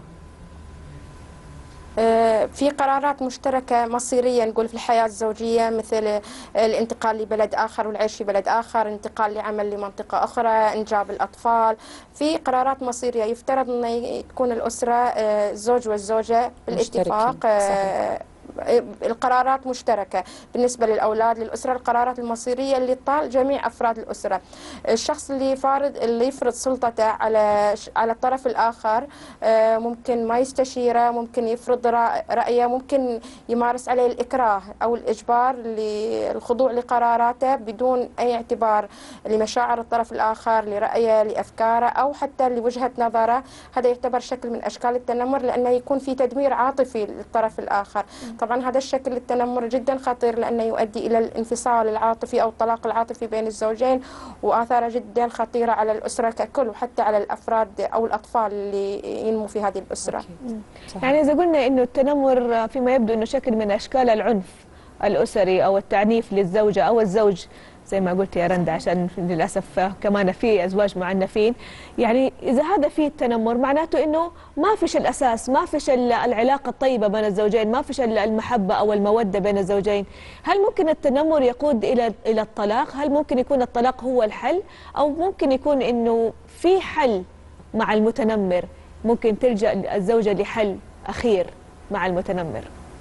في قرارات مشتركة مصيرية نقول في الحياة الزوجية، مثل الانتقال لبلد آخر والعيش في بلد آخر، الانتقال لعمل لمنطقة أخرى، إنجاب الأطفال. في قرارات مصيرية يفترض أن تكون الأسرة الزوج والزوجة بالاتفاق القرارات مشتركة بالنسبة للأولاد للأسرة، القرارات المصيرية اللي تطال جميع أفراد الأسرة. الشخص اللي يفارض اللي يفرض سلطته على على الطرف الآخر ممكن ما يستشيره، ممكن يفرض رأيه، ممكن يمارس عليه الإكراه أو الإجبار للخضوع لقراراته بدون أي اعتبار لمشاعر الطرف الآخر، لرأيه، لأفكاره أو حتى لوجهة نظره. هذا يعتبر شكل من أشكال التنمر، لأنه يكون في تدمير عاطفي للطرف الآخر. طبعا هذا الشكل التنمر جدا خطير، لأنه يؤدي إلى الانفصال العاطفي أو الطلاق العاطفي بين الزوجين، وآثاره جدا خطيرة على الأسرة ككل وحتى على الأفراد أو الأطفال اللي ينمو في هذه الأسرة. يعني إذا قلنا إنه التنمر فيما يبدو إنه شكل من أشكال العنف الأسري أو التعنيف للزوجة أو الزوج، زي ما قلت يا رندا، عشان للأسف كمان في أزواج معنفين. يعني إذا هذا فيه التنمر معناته إنه ما فيش الأساس، ما فيش العلاقة الطيبة بين الزوجين، ما فيش المحبة أو المودة بين الزوجين. هل ممكن التنمر يقود إلى إلى الطلاق؟ هل ممكن يكون الطلاق هو الحل؟ أو ممكن يكون إنه في حل مع المتنمر، ممكن تلجأ الزوجة لحل أخير مع المتنمر؟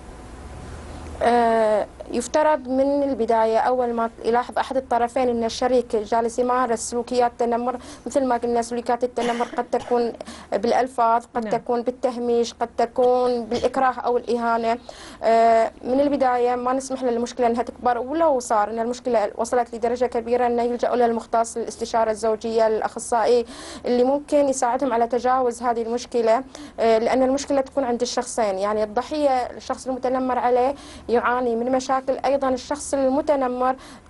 آه يفترض من البداية أول ما يلاحظ أحد الطرفين أن الشريك جالس يمارس سلوكيات تنمر، مثل ما قلنا سلوكيات التنمر قد تكون بالألفاظ، قد نعم. تكون بالتهميش، قد تكون بالإكراه أو الإهانة. آه من البداية ما نسمح للمشكلة أنها تكبر، ولو صار أن المشكلة وصلت لدرجة كبيرة أنه يلجأوا للمختص، للاستشارة الزوجية، للأخصائي اللي ممكن يساعدهم على تجاوز هذه المشكلة. آه لأن المشكلة تكون عند الشخصين، يعني الضحية الشخص المتنمر عليه يعاني من مشاكل، أيضا الشخص المتنمر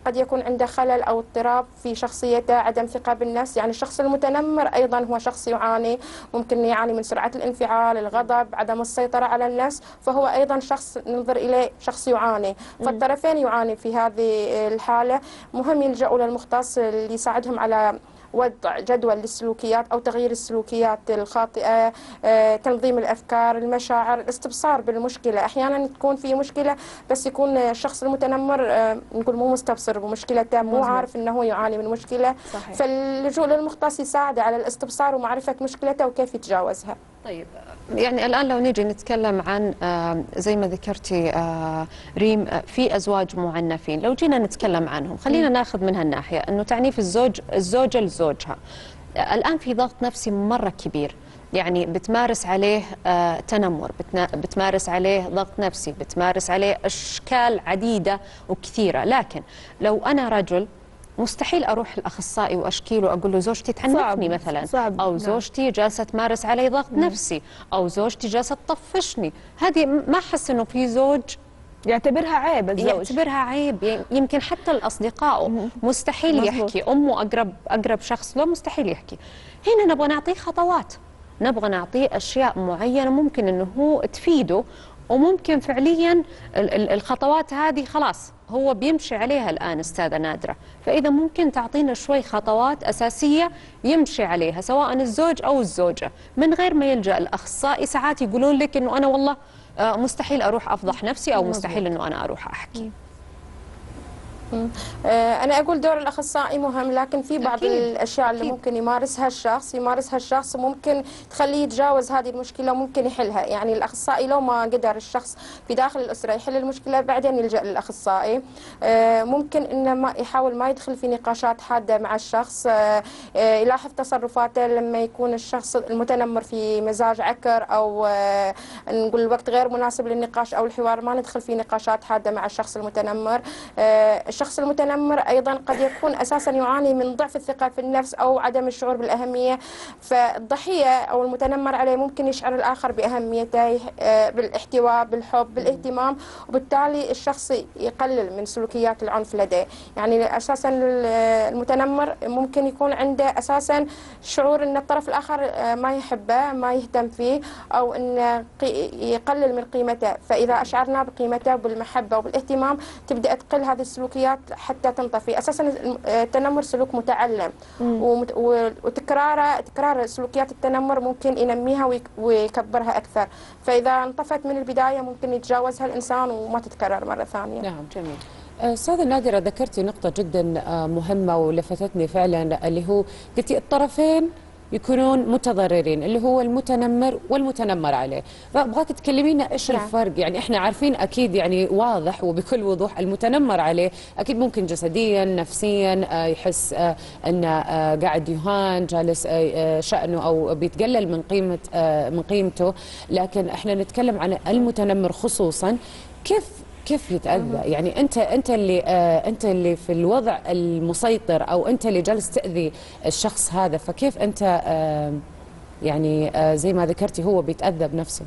قد يكون عنده خلل أو اضطراب في شخصيته، عدم ثقة بالنفس. يعني الشخص المتنمر أيضا هو شخص يعاني، ممكن يعاني من سرعة الانفعال، الغضب، عدم السيطرة على النفس، فهو أيضا شخص ننظر إليه شخص يعاني. فالطرفين يعاني في هذه الحالة. مهم يلجأوا للمختص اللي يساعدهم على وضع جدول للسلوكيات أو تغيير السلوكيات الخاطئة، تنظيم الأفكار، المشاعر، الاستبصار بالمشكلة. أحيانا تكون في مشكلة بس يكون الشخص المتنمر نقول مو مستبصر بمشكلته، مو عارف أنه يعاني من مشكلة. صحيح. فاللجوء للمختص يساعد على الاستبصار ومعرفة مشكلته وكيف يتجاوزها. طيب يعني الآن لو نيجي نتكلم عن زي ما ذكرتي ريم في أزواج معنفين، لو جينا نتكلم عنهم خلينا ناخذ من هالناحية أنه تعنيف الزوج الزوجة لزوجها. الآن في ضغط نفسي مرة كبير، يعني بتمارس عليه تنمر، بتمارس عليه ضغط نفسي، بتمارس عليه أشكال عديدة وكثيرة. لكن لو أنا رجل مستحيل أروح الأخصائي وأشكي له أقول له زوجتي تعنفني مثلا، صعب. أو زوجتي جالسة تمارس علي ضغط مم. نفسي، أو زوجتي جالسة تطفشني. هذه ما أحس إنه في زوج يعتبرها عيب، الزوج يعتبرها عيب. يمكن حتى الأصدقاء مستحيل مزبوط. يحكي، أمه أقرب أقرب شخص له مستحيل يحكي. هنا نبغى نعطيه خطوات، نبغى نعطيه أشياء معينة ممكن إنه هو تفيده، وممكن فعليا الخطوات هذه خلاص هو بيمشي عليها الآن أستاذة نادرة. فإذا ممكن تعطينا شوي خطوات أساسية يمشي عليها سواء الزوج أو الزوجة من غير ما يلجأ الأخصائي. ساعات يقولون لك إنه أنا والله مستحيل أروح أفضح نفسي، أو مستحيل إنه أنا أروح أحكي. أنا أقول دور الأخصائي مهم، لكن في بعض أكيد. الأشياء اللي أكيد. ممكن يمارسها الشخص يمارسها الشخص ممكن تخليه يتجاوز هذه المشكلة وممكن يحلها. يعني الأخصائي لو ما قدر الشخص في داخل الأسرة يحل المشكلة بعدين يلجأ للأخصائي. ممكن إنه ما يحاول ما يدخل في نقاشات حادة مع الشخص، يلاحظ تصرفاته لما يكون الشخص المتنمر في مزاج عكر أو نقول الوقت غير مناسب للنقاش أو الحوار، ما ندخل في نقاشات حادة مع الشخص المتنمر. الشخص المتنمر أيضا قد يكون أساسا يعاني من ضعف الثقة في النفس أو عدم الشعور بالأهمية، فالضحية أو المتنمر عليه ممكن يشعر الآخر بأهميته، بالاحتواء، بالحب، بالاهتمام، وبالتالي الشخص يقلل من سلوكيات العنف لديه. يعني أساسا المتنمر ممكن يكون عنده أساسا شعور أن الطرف الآخر ما يحبه، ما يهتم فيه، أو أنه يقلل من قيمته. فإذا أشعرنا بقيمته وبالمحبة وبالاهتمام تبدأ تقل هذه السلوكيات حتى تنطفي. اساسا التنمر سلوك متعلم، وتكراره تكرار سلوكيات التنمر ممكن ينميها ويكبرها اكثر. فاذا انطفت من البدايه ممكن يتجاوزها الانسان وما تتكرر مره ثانيه. نعم جميل. أستاذة نادرة ذكرتي نقطة جدا مهمة ولفتتني فعلا، اللي هو قلتي الطرفين يكونون متضررين، اللي هو المتنمر والمتنمر عليه. فابغاك تكلمينا ايش نعم. الفرق؟ يعني احنا عارفين اكيد يعني واضح وبكل وضوح المتنمر عليه اكيد ممكن جسديا نفسيا يحس انه قاعد يهان، جالس شأنه او بيتقلل من قيمه من قيمته. لكن احنا نتكلم عن المتنمر خصوصا، كيف كيف يتأذى؟ يعني انت انت اللي آه انت اللي في الوضع المسيطر، او انت اللي جالس تأذي الشخص هذا، فكيف انت آه يعني آه زي ما ذكرتي هو بيتأذى بنفسه؟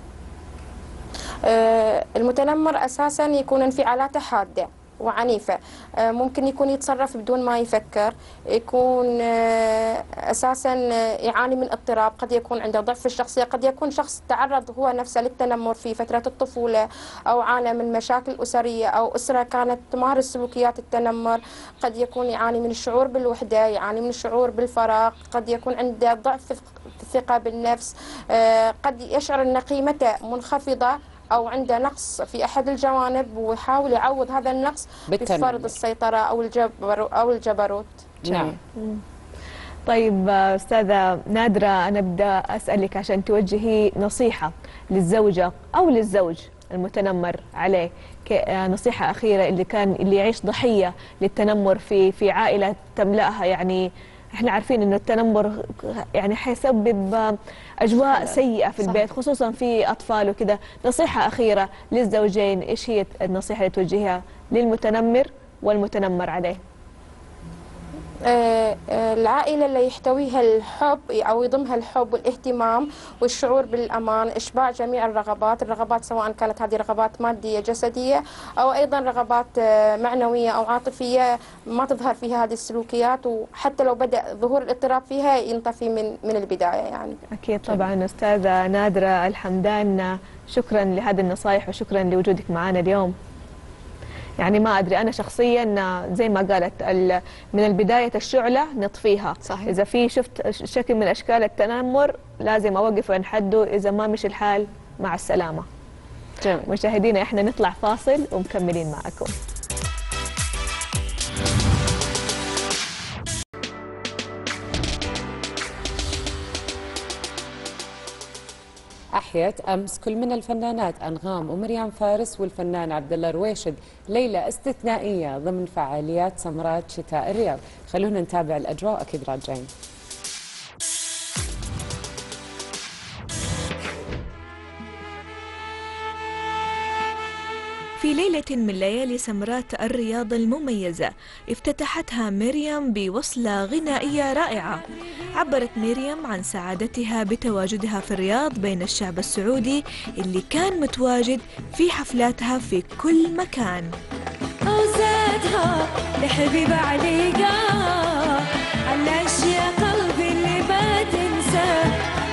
آه المتنمر اساسا يكون انفعالاته حاده وعنيفة، ممكن يكون يتصرف بدون ما يفكر، يكون أساسا يعاني من اضطراب، قد يكون عنده ضعف في الشخصية، قد يكون شخص تعرض هو نفسه للتنمر في فترة الطفولة، أو عانى من مشاكل أسرية، أو أسرة كانت تمارس سلوكيات التنمر. قد يكون يعاني من الشعور بالوحدة، يعاني من الشعور بالفراغ، قد يكون عنده ضعف في الثقة بالنفس، قد يشعر أن قيمته منخفضة أو عنده نقص في أحد الجوانب، ويحاول يعوض هذا النقص بفرض السيطرة أو الجبر أو الجبروت. نعم. طيب أستاذة نادرة، أنا بدأ أسألك عشان توجهي نصيحة للزوجة أو للزوج المتنمر عليه، نصيحة أخيرة اللي كان اللي يعيش ضحية للتنمر في في عائلة تملأها، يعني احنا عارفين انه التنمر يعني حيسبب اجواء سيئه في البيت، خصوصا في اطفال وكذا. نصيحه اخيره للزوجين، ايش هي النصيحه اللي توجهها للمتنمر والمتنمر عليه؟ العائلة اللي يحتويها الحب أو يضمها الحب والاهتمام والشعور بالأمان، إشباع جميع الرغبات، الرغبات سواء كانت هذه رغبات مادية جسدية أو أيضا رغبات معنوية أو عاطفية ما تظهر فيها هذه السلوكيات، وحتى لو بدأ ظهور الاضطراب فيها ينطفي من من البداية يعني. أكيد طبعا. أستاذة نادرة الحمدان، شكرا لهذه النصائح وشكرا لوجودك معنا اليوم. يعني ما أدري أنا شخصيا زي ما قالت من البداية الشعلة نطفيها. صحيح. إذا في شفت شكل من أشكال التنمر لازم أوقف عند حده، إذا ما مشي الحال مع السلامة. جميل. مشاهدينا إحنا نطلع فاصل ومكملين معكم. أحيت أمس كل من الفنانات أنغام ومريم فارس والفنان عبد الله رويشد ليلة استثنائية ضمن فعاليات سمرات شتاء الرياض. خلونا نتابع الأجواء، أكيد راجعين. في ليلة من ليالي سمرات الرياض المميزة افتتحتها مريم بوصلة غنائية رائعة. عبرت مريم عن سعادتها بتواجدها في الرياض بين الشعب السعودي اللي كان متواجد في حفلاتها في كل مكان. أوزادها لحبيب عليقا على أشياء قلبي اللي ما تنسى،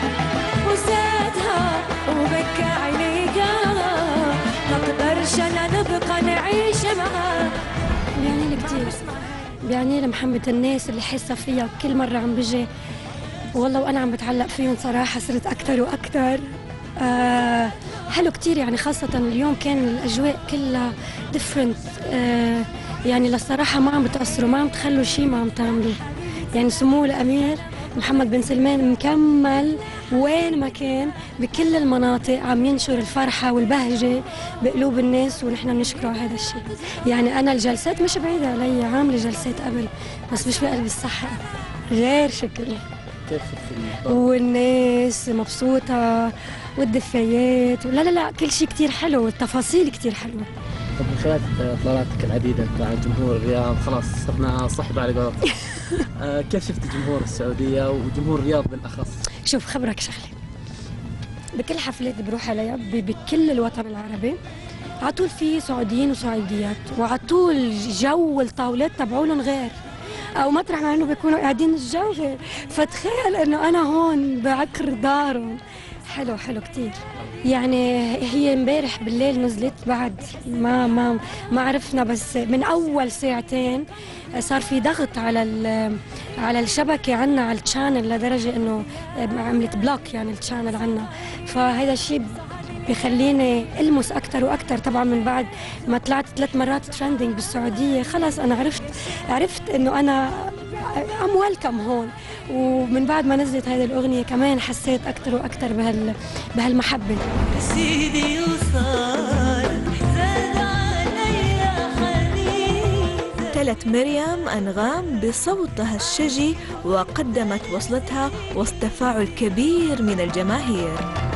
وزادها وبكى عليقا ما اقدرش انا نبقى نعيش معاه. بيعني لي كثير، بيعني لي محبة الناس اللي حاسة فيها كل مرة عم بجي، والله وانا عم بتعلق فيهم صراحة، صرت اكثر واكثر. آه حلو كثير يعني، خاصة اليوم كان الاجواء كلها ديفرنت. آه يعني للصراحة ما عم بتأثروا، ما عم تخلوا شيء ما عم تعملوه. يعني سمو الامير محمد بن سلمان مكمل وين ما كان بكل المناطق، عم ينشر الفرحة والبهجة بقلوب الناس، ونحن بنشكره على هذا الشيء. يعني أنا الجلسات مش بعيدة علي، عاملة جلسات قبل بس مش بقلب الصحة، غير شكل. كيف والناس مبسوطة والدفايات، لا لا لا كل شيء كتير حلو والتفاصيل كتير حلوة. طب من خلال اطلالاتك العديدة مع جمهور الرياض، خلاص صرنا صحبة على قولتك، كيف شفت جمهور السعودية وجمهور الرياض بالأخص؟ شوف خبرك شغلة، بكل حفلات بروح عليها بكل الوطن العربي على طول في سعوديين وسعوديات، وعلى طول جو الطاولات تبعولهم غير، او مطرح ما انه بيكونوا قاعدين الجو غير، فتخيل انه انا هون بعكر دارهم. حلو حلو كتير. يعني هي امبارح بالليل نزلت، بعد ما ما ما عرفنا، بس من اول ساعتين صار في ضغط على على الشبكه عنا على الشانل، لدرجه انه عملت بلوك يعني الشانل عنا، فهذا الشيء بخليني المس اكثر واكثر. طبعا من بعد ما طلعت ثلاث مرات ترندنج بالسعوديه، خلص انا عرفت عرفت انه انا ام ويلكم هون. ومن بعد ما نزلت هذه الاغنيه كمان حسيت اكثر واكثر بهال بهالمحبه. سيدي وصار زاد علي حنين. تلت مريم أنغام بصوتها الشجي وقدمت وصلتها وسط تفاعل كبير من الجماهير.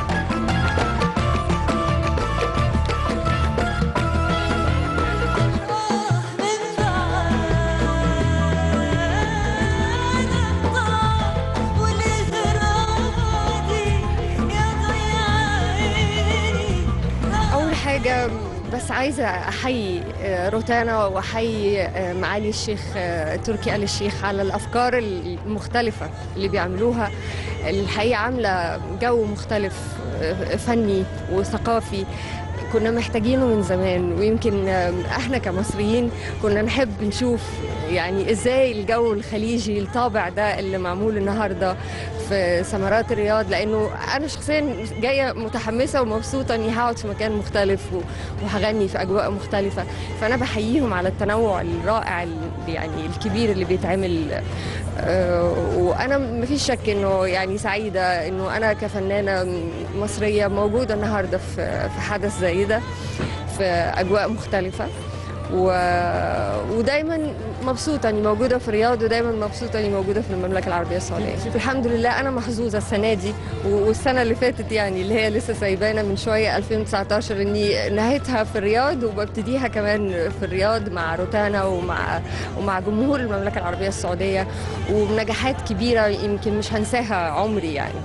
بس عايزة أحيي روتانا وأحيي معالي الشيخ تركي آل الشيخ على الأفكار المختلفة اللي بيعملوها. الحقيقة عاملة جو مختلف فني وثقافي كنا محتاجينه من زمان، ويمكن احنا كمصريين كنا نحب نشوف يعني ازاي الجو الخليجي الطابع ده اللي معمول النهارده في سمرات الرياض، لانه انا شخصيا جايه متحمسه ومبسوطه اني هقعد في مكان مختلف وهغني في اجواء مختلفه، فانا بحييهم على التنوع الرائع يعني الكبير اللي بيتعمل. وانا مفيش شك انه يعني سعيده انه انا كفنانه مصريه موجوده النهارده في حدث زي ده في اجواء مختلفه، و... ودايما مبسوطه اني موجوده في الرياض، ودايما مبسوطه اني موجوده في المملكه العربيه السعوديه. الحمد لله انا محظوظه السنه دي والسنه اللي فاتت، يعني اللي هي لسه سايبانا من شويه ألفين وتسعتاشر، اني نهيتها في الرياض وببتديها كمان في الرياض مع روتانا ومع ومع جمهور المملكه العربيه السعوديه، وبنجاحات كبيره يمكن مش هنساها عمري يعني.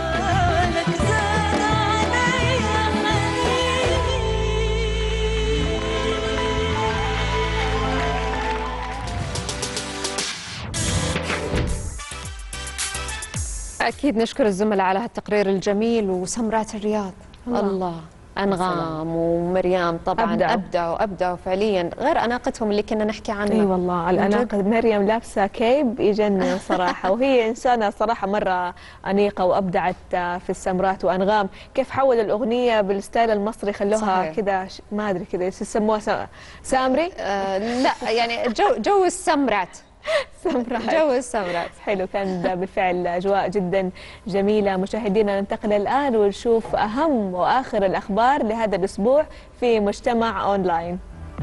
أكيد نشكر الزملاء على هالتقرير الجميل وسمرات الرياض. الله, الله. أنغام ومريم طبعا أبدعوا. أبدعوا أبدعوا فعليا، غير أناقتهم اللي كنا نحكي عنها. اي أيوة والله الأناقة، مريم لابسة كيب يجنن صراحة، وهي إنسانة صراحة مرة أنيقة وأبدعت في السمرات. وأنغام كيف حول الأغنية بالستايل المصري، خلوها كذا ما أدري كذا يسموها سامري؟ آه لا يعني جو جو السمرات. سمرات. جو السمرات. حلو، كان بالفعل أجواء جدا جميلة. مشاهدينا ننتقل الآن ونشوف أهم وآخر الأخبار لهذا الأسبوع في مجتمع أونلاين.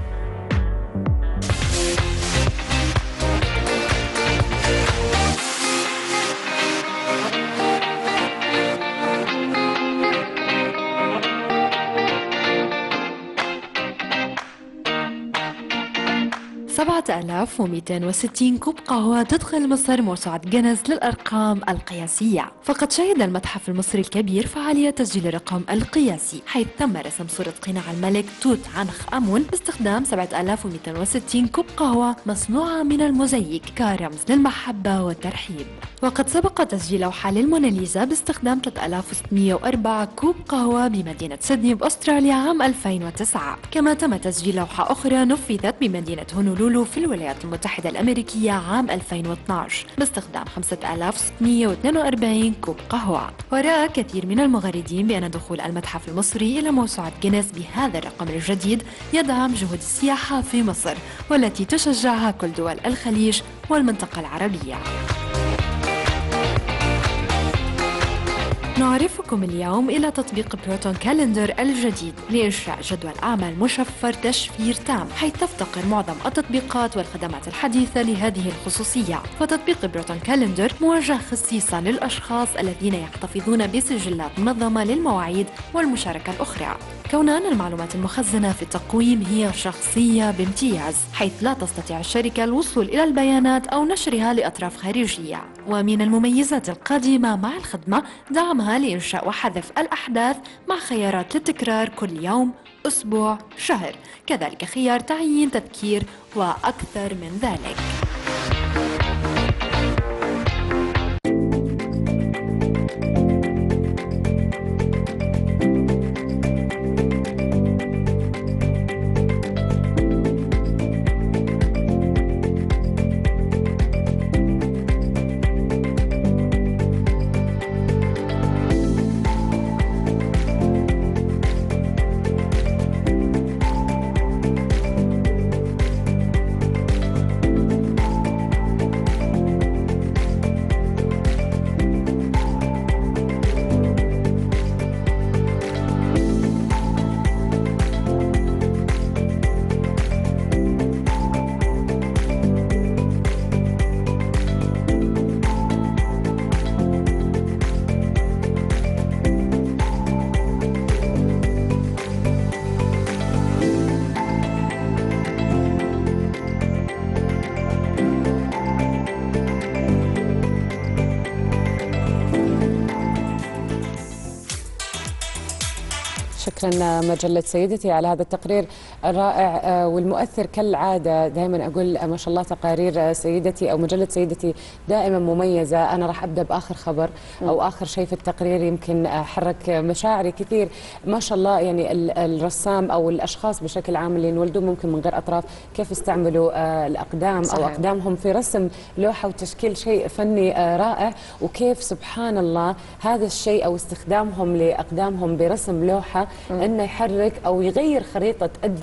سبعة آلاف ومئتين وستين كوب قهوة تدخل مصر موسوعة جينيس للأرقام القياسية. فقد شهد المتحف المصري الكبير فعالية تسجيل الرقم القياسي، حيث تم رسم صورة قناع الملك توت عنخ آمون باستخدام سبعة آلاف ومئتين وستين كوب قهوة مصنوعة من الموزاييك كرمز للمحبة والترحيب. وقد سبق تسجيل لوحة للموناليزا باستخدام ثلاثة آلاف وستمئة وأربعة كوب قهوة بمدينة سيدني بأستراليا عام ألفين وتسعة. كما تم تسجيل لوحة أخرى نفذت بمدينة هونولولو في الولايات المتحدة الأمريكية عام ألفين واثناشر باستخدام خمسة آلاف وستمئة واثنين وأربعين كوب قهوة. ورأى كثير من المغردين بأن دخول المتحف المصري إلى موسوعة جينيس بهذا الرقم الجديد يدعم جهود السياحة في مصر، والتي تشجعها كل دول الخليج والمنطقة العربية. نعرفكم اليوم إلى تطبيق بروتون كالندر الجديد لإنشاء جدول أعمال مشفر تشفير تام، حيث تفتقر معظم التطبيقات والخدمات الحديثة لهذه الخصوصية. فتطبيق بروتون كالندر موجه خصيصا للأشخاص الذين يحتفظون بسجلات منظمة للمواعيد والمشاركة الأخرى، كونان المعلومات المخزنة في التقويم هي شخصية بامتياز، حيث لا تستطيع الشركة الوصول إلى البيانات أو نشرها لأطراف خارجية. ومن المميزات القادمة مع الخدمة دعمها لإنشاء وحذف الأحداث مع خيارات للتكرار كل يوم، أسبوع، شهر، كذلك خيار تعيين تذكير وأكثر من ذلك. شكرا مجلة سيدتي على هذا التقرير الرائع والمؤثر كالعادة. دائما أقول ما شاء الله تقارير سيدتي أو مجلة سيدتي دائما مميزة. أنا راح أبدأ بآخر خبر أو آخر شيء في التقرير يمكن حرك مشاعري كثير. ما شاء الله يعني الرسام أو الأشخاص بشكل عام اللي انولدوا ممكن من غير أطراف كيف استعملوا الأقدام صحيح. أو أقدامهم في رسم لوحة وتشكيل شيء فني رائع، وكيف سبحان الله هذا الشيء أو استخدامهم لأقدامهم برسم لوحة انه يحرك او يغير خريطه الدماغ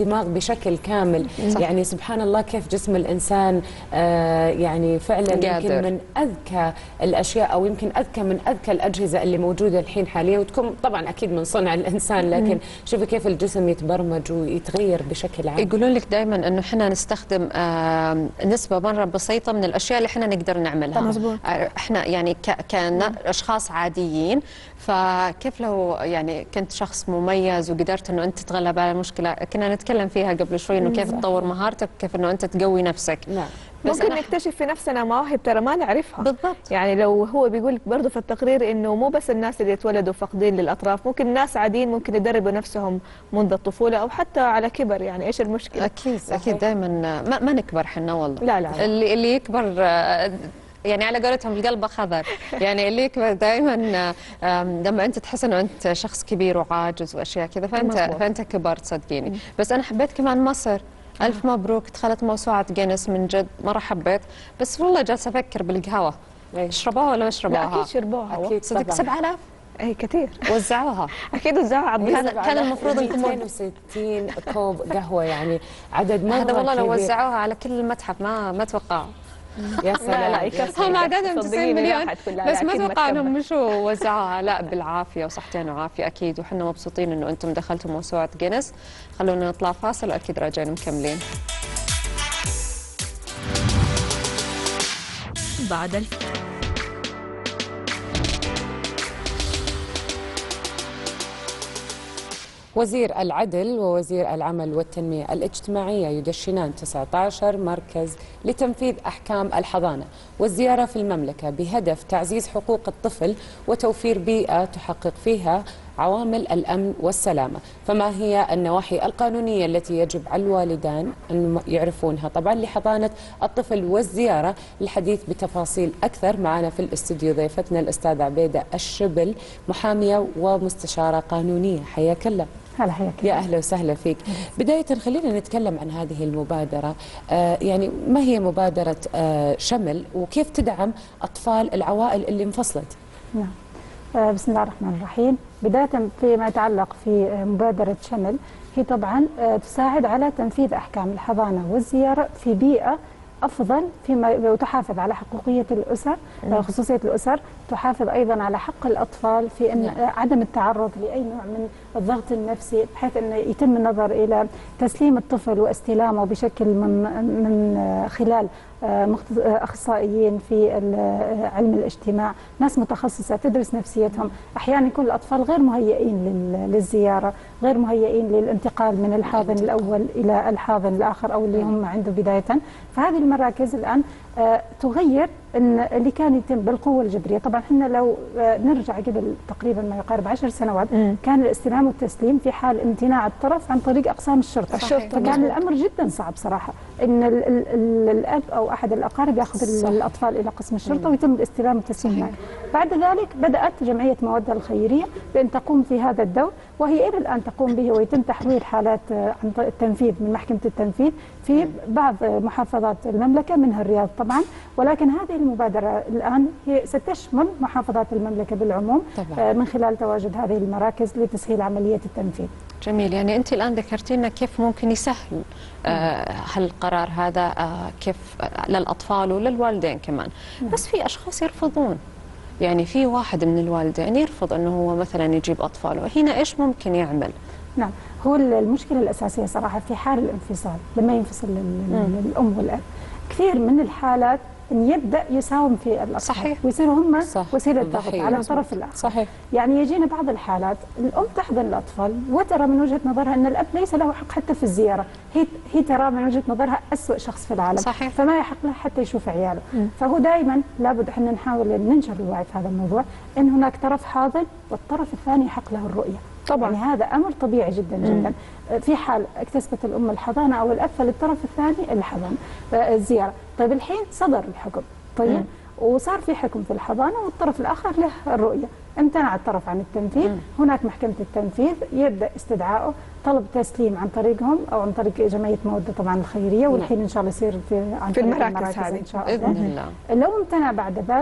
الدماغ بشكل كامل. صح. يعني سبحان الله كيف جسم الإنسان آه يعني فعلا يمكن من أذكى الأشياء أو يمكن أذكى من أذكى الأجهزة اللي موجودة الحين حاليا، وتكون طبعا أكيد من صنع الإنسان، لكن شوفي كيف الجسم يتبرمج ويتغير بشكل عام. يقولون لك دائما انه احنا نستخدم آه نسبه مره بسيطه من الاشياء اللي احنا نقدر نعملها. مزبوط. احنا يعني كاشخاص عاديين، فكيف لو يعني كنت شخص مميز وقدرت انه انت تتغلب على المشكله، كنا نتكلم فيها قبل شوي انه كيف تطور مهارتك، كيف انه انت تقوي نفسك. نعم. بس ممكن نكتشف في نفسنا مواهب ترى ما نعرفها. بالضبط. يعني لو هو بيقول برضه في التقرير انه مو بس الناس اللي يتولدوا فاقدين للاطراف، ممكن ناس عاديين ممكن يدربوا نفسهم منذ الطفوله او حتى على كبر. يعني ايش المشكله؟ اكيد صحيح. اكيد دائما ما, ما نكبر احنا والله. لا لا, لا. اللي اللي يكبر يعني على قولتهم القلب خضر. يعني اللي يكبر دائما لما انت تحس انه انت شخص كبير وعاجز واشياء كذا، فانت فانت كبرت صدقيني. بس انا حبيت كمان مصر. ألف مبروك، دخلت موسوعة جينيس، من جد مرة حبيت. بس والله جالسة أفكر بالقهوة، شربوها ولا ما شربوها؟ أكيد شربوها. أكيد. صدق سبعة آلاف؟ اي كثير. وزعوها. اكيد وزعوها عبد كان, كان المفروض مئتين وستين كوب قهوة، يعني عدد مرة هذا والله كبير. لو وزعوها على كل المتحف ما ما توقع. يا سلام. لا لا هم عددهم تسعين مليون بس ما اتوقع انهم مشوا وزعوها. لا بالعافيه وصحتين وعافيه اكيد، وحنا مبسوطين انه انتم دخلتوا موسوعه جينيس. خلونا نطلع فاصل واكيد راجعين مكملين. بعد ال... وزير العدل ووزير العمل والتنمية الاجتماعية يدشنان تسعة عشر مركز لتنفيذ أحكام الحضانة والزيارة في المملكة بهدف تعزيز حقوق الطفل وتوفير بيئة تحقق فيها عوامل الأمن والسلامة. فما هي النواحي القانونية التي يجب على الوالدان أن يعرفونها طبعا لحضانة الطفل والزيارة؟ الحديث بتفاصيل أكثر معنا في الاستوديو ضيفتنا الأستاذة عبيدة الشبل، محامية ومستشارة قانونية. حياك الله. هلا حياك. يا أهلا وسهلا فيك. بداية خلينا نتكلم عن هذه المبادرة. آه يعني ما هي مبادرة آه شمل وكيف تدعم أطفال العوائل اللي انفصلت؟ نعم. آه بسم الله الرحمن الرحيم. بداية فيما يتعلق في مبادرة شمل، هي طبعا آه تساعد على تنفيذ أحكام الحضانة والزيارة في بيئة أفضل، فيما وتحافظ على حقوقية الأسر، خصوصية الأسر، تحافظ أيضا على حق الأطفال في أن عدم التعرض لأي نوع من الضغط النفسي، بحيث أن يتم النظر إلى تسليم الطفل واستلامه بشكل من من خلال أخصائيين في علم الاجتماع، ناس متخصصة تدرس نفسيتهم. أحيانا يكون الأطفال غير مهيئين للزيارة، غير مهيئين للانتقال من الحاضن الأول إلى الحاضن الآخر أو اللي هم عنده بداية. فهذه المراكز الآن تغير اللي كان يتم بالقوة الجبرية. طبعا احنا لو نرجع قبل تقريبا ما يقارب عشر سنوات مم. كان الاستلام والتسليم في حال امتناع الطرف عن طريق أقسام الشرطة. الشرطة فكان الأمر جدا صعب صراحة، إن ال ال ال الأب أو أحد الأقارب يأخذ صح. الأطفال إلى قسم الشرطة مم. ويتم الاستلام والتسليم هناك. بعد ذلك بدأت جمعية مودة الخيرية بأن تقوم في هذا الدور، وهي إلى الآن تقوم به، ويتم تحويل حالات عن طريق التنفيذ من محكمة التنفيذ في مم. بعض محافظات المملكة منها الرياض طبعا. ولكن هذه المبادرة الآن هي ستشمل محافظات المملكة بالعموم طبعا. من خلال تواجد هذه المراكز لتسهيل عملية التنفيذ. جميل. يعني أنت الآن ذكرتي لنا كيف ممكن يسهل آه هالقرار هذا آه كيف آه للأطفال وللوالدين كمان. مم. بس في أشخاص يرفضون، يعني في واحد من الوالدين يرفض أنه هو مثلا يجيب أطفاله، هنا إيش ممكن يعمل؟ نعم، هو المشكلة الأساسية صراحة في حال الانفصال، لما ينفصل الأم والأب كثير من الحالات ان يبدا يساوم في الاطفال. صحيح. ويصيروا هم وسيله ضغط على الطرف الاخر. صحيح. يعني يجينا بعض الحالات الام تحضن الاطفال وترى من وجهه نظرها ان الاب ليس له حق حتى في الزياره، هي هي ترى من وجهه نظرها اسوء شخص في العالم. صحيح. فما يحق له حتى يشوف عياله. م. فهو دائما لابد احنا نحاول ننشر الوعي في هذا الموضوع، ان هناك طرف حاضن والطرف الثاني حق له الرؤيه. طبعا يعني هذا امر طبيعي جدا جدا. م. في حال اكتسبت الام الحضانه او الاب فللطرف الثاني الحضانه الزياره. طيب الحين صدر الحكم، طيب مم. وصار في حكم في الحضانه والطرف الاخر له الرؤيه، امتنع الطرف عن التنفيذ، مم. هناك محكمه التنفيذ يبدا استدعائه، طلب تسليم عن طريقهم او عن طريق جمعيه موده طبعا الخيريه، والحين ان شاء الله يصير في عن في طريق المراكز هذه ان شاء الله. لو امتنع بعد ذلك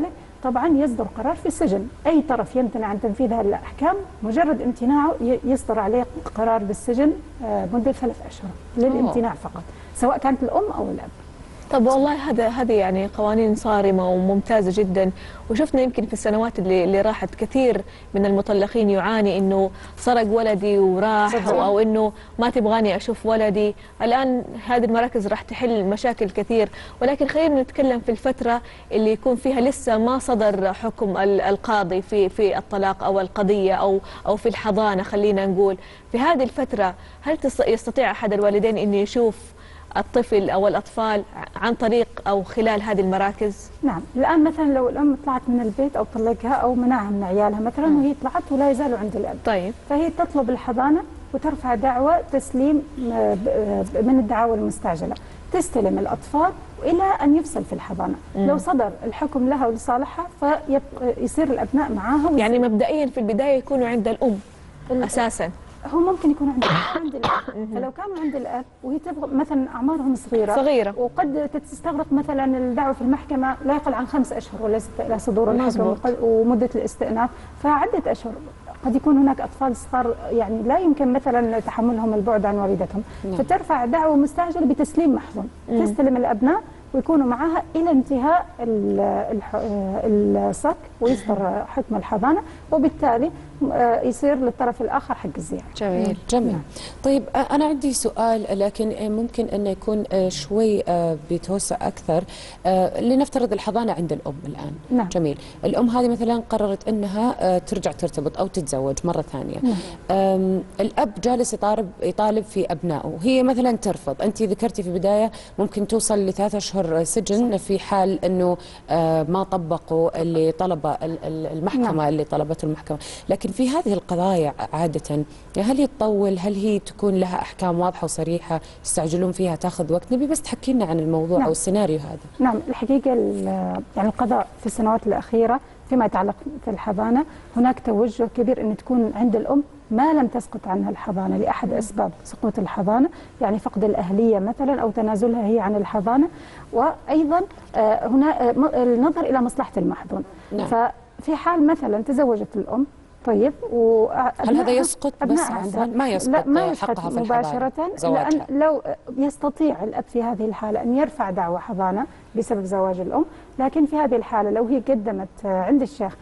طبعا يصدر قرار في السجن. اي طرف يمتنع عن تنفيذ هذه الاحكام مجرد امتناعه يصدر عليه قرار بالسجن مده ثلاث اشهر للامتناع فقط، سواء كانت الام او الاب. طب والله هذا هذه يعني قوانين صارمة وممتازة جدا، وشفنا يمكن في السنوات اللي, اللي راحت كثير من المطلقين يعاني انه سرق ولدي وراح، أو, او انه ما تبغاني اشوف ولدي. الان هذه المراكز راح تحل مشاكل كثير، ولكن خلينا نتكلم في الفترة اللي يكون فيها لسه ما صدر حكم القاضي في في الطلاق او القضية او او في الحضانة. خلينا نقول في هذه الفترة هل يستطيع احد الوالدين انه يشوف الطفل أو الأطفال عن طريق أو خلال هذه المراكز؟ نعم، الآن مثلا لو الأم طلعت من البيت أو طلقها أو منعها من عيالها مثلا م. وهي طلعت ولا يزالوا عند الأب، طيب فهي تطلب الحضانة وترفع دعوى تسليم من الدعاوى المستعجلة، تستلم الأطفال إلى أن يفصل في الحضانة. م. لو صدر الحكم لها ولصالحها فيصير الأبناء معاها. يعني مبدئيا في البداية يكونوا عند الأم أساسا. هو ممكن يكون عند عند الاب، فلو كانوا عند الاب وهي تبغى مثلا اعمارهم صغيره صغيره وقد تستغرق مثلا الدعوه في المحكمه لا يقل عن خمس اشهر ولا ست الى صدور الحكم ومده الاستئناف، فعده اشهر قد يكون هناك اطفال صغار يعني لا يمكن مثلا تحملهم البعد عن والدتهم، فترفع دعوه مستعجله بتسليم محضن، تستلم الابناء ويكونوا معها إلى انتهاء الصك ويصدر حكم الحضانة، وبالتالي يصير للطرف الآخر حق الزيارة. جميل جميل. طيب أنا عندي سؤال لكن ممكن أنه يكون شوي بتوسع أكثر. لنفترض الحضانة عند الأم الآن. نعم. جميل. الأم هذه مثلا قررت أنها ترجع ترتبط أو تتزوج مرة ثانية. نعم. الأب جالس يطالب يطالب في أبنائه، هي مثلا ترفض. أنت ذكرتي في البداية ممكن توصل لثلاث أشهر سجن في حال أنه ما طبقوا اللي طلب المحكمة. نعم. اللي طلبته المحكمة. لكن في هذه القضايا عادة هل هي تطول؟ هل هي تكون لها أحكام واضحة وصريحة يستعجلون فيها تاخذ وقت؟ نبي بس تحكي لنا عن الموضوع. نعم. أو السيناريو هذا. نعم، الحقيقة يعني القضاء في السنوات الأخيرة فيما يتعلق في الحضانة هناك توجه كبير أن تكون عند الأم ما لم تسقط عنها الحضانة لأحد أسباب سقوط الحضانة، يعني فقد الأهلية مثلا أو تنازلها هي عن الحضانة، وأيضا هنا النظر إلى مصلحة المحظون. نعم. ففي حال مثلا تزوجت الأم طيب و هل هذا يسقط بس عفوا؟ ما يسقط لا ما يسقط حقها في مباشرة، لأن لو يستطيع الأب في هذه الحالة أن يرفع دعوى حضانة بسبب زواج الأم، لكن في هذه الحالة لو هي قدمت عند الشيخ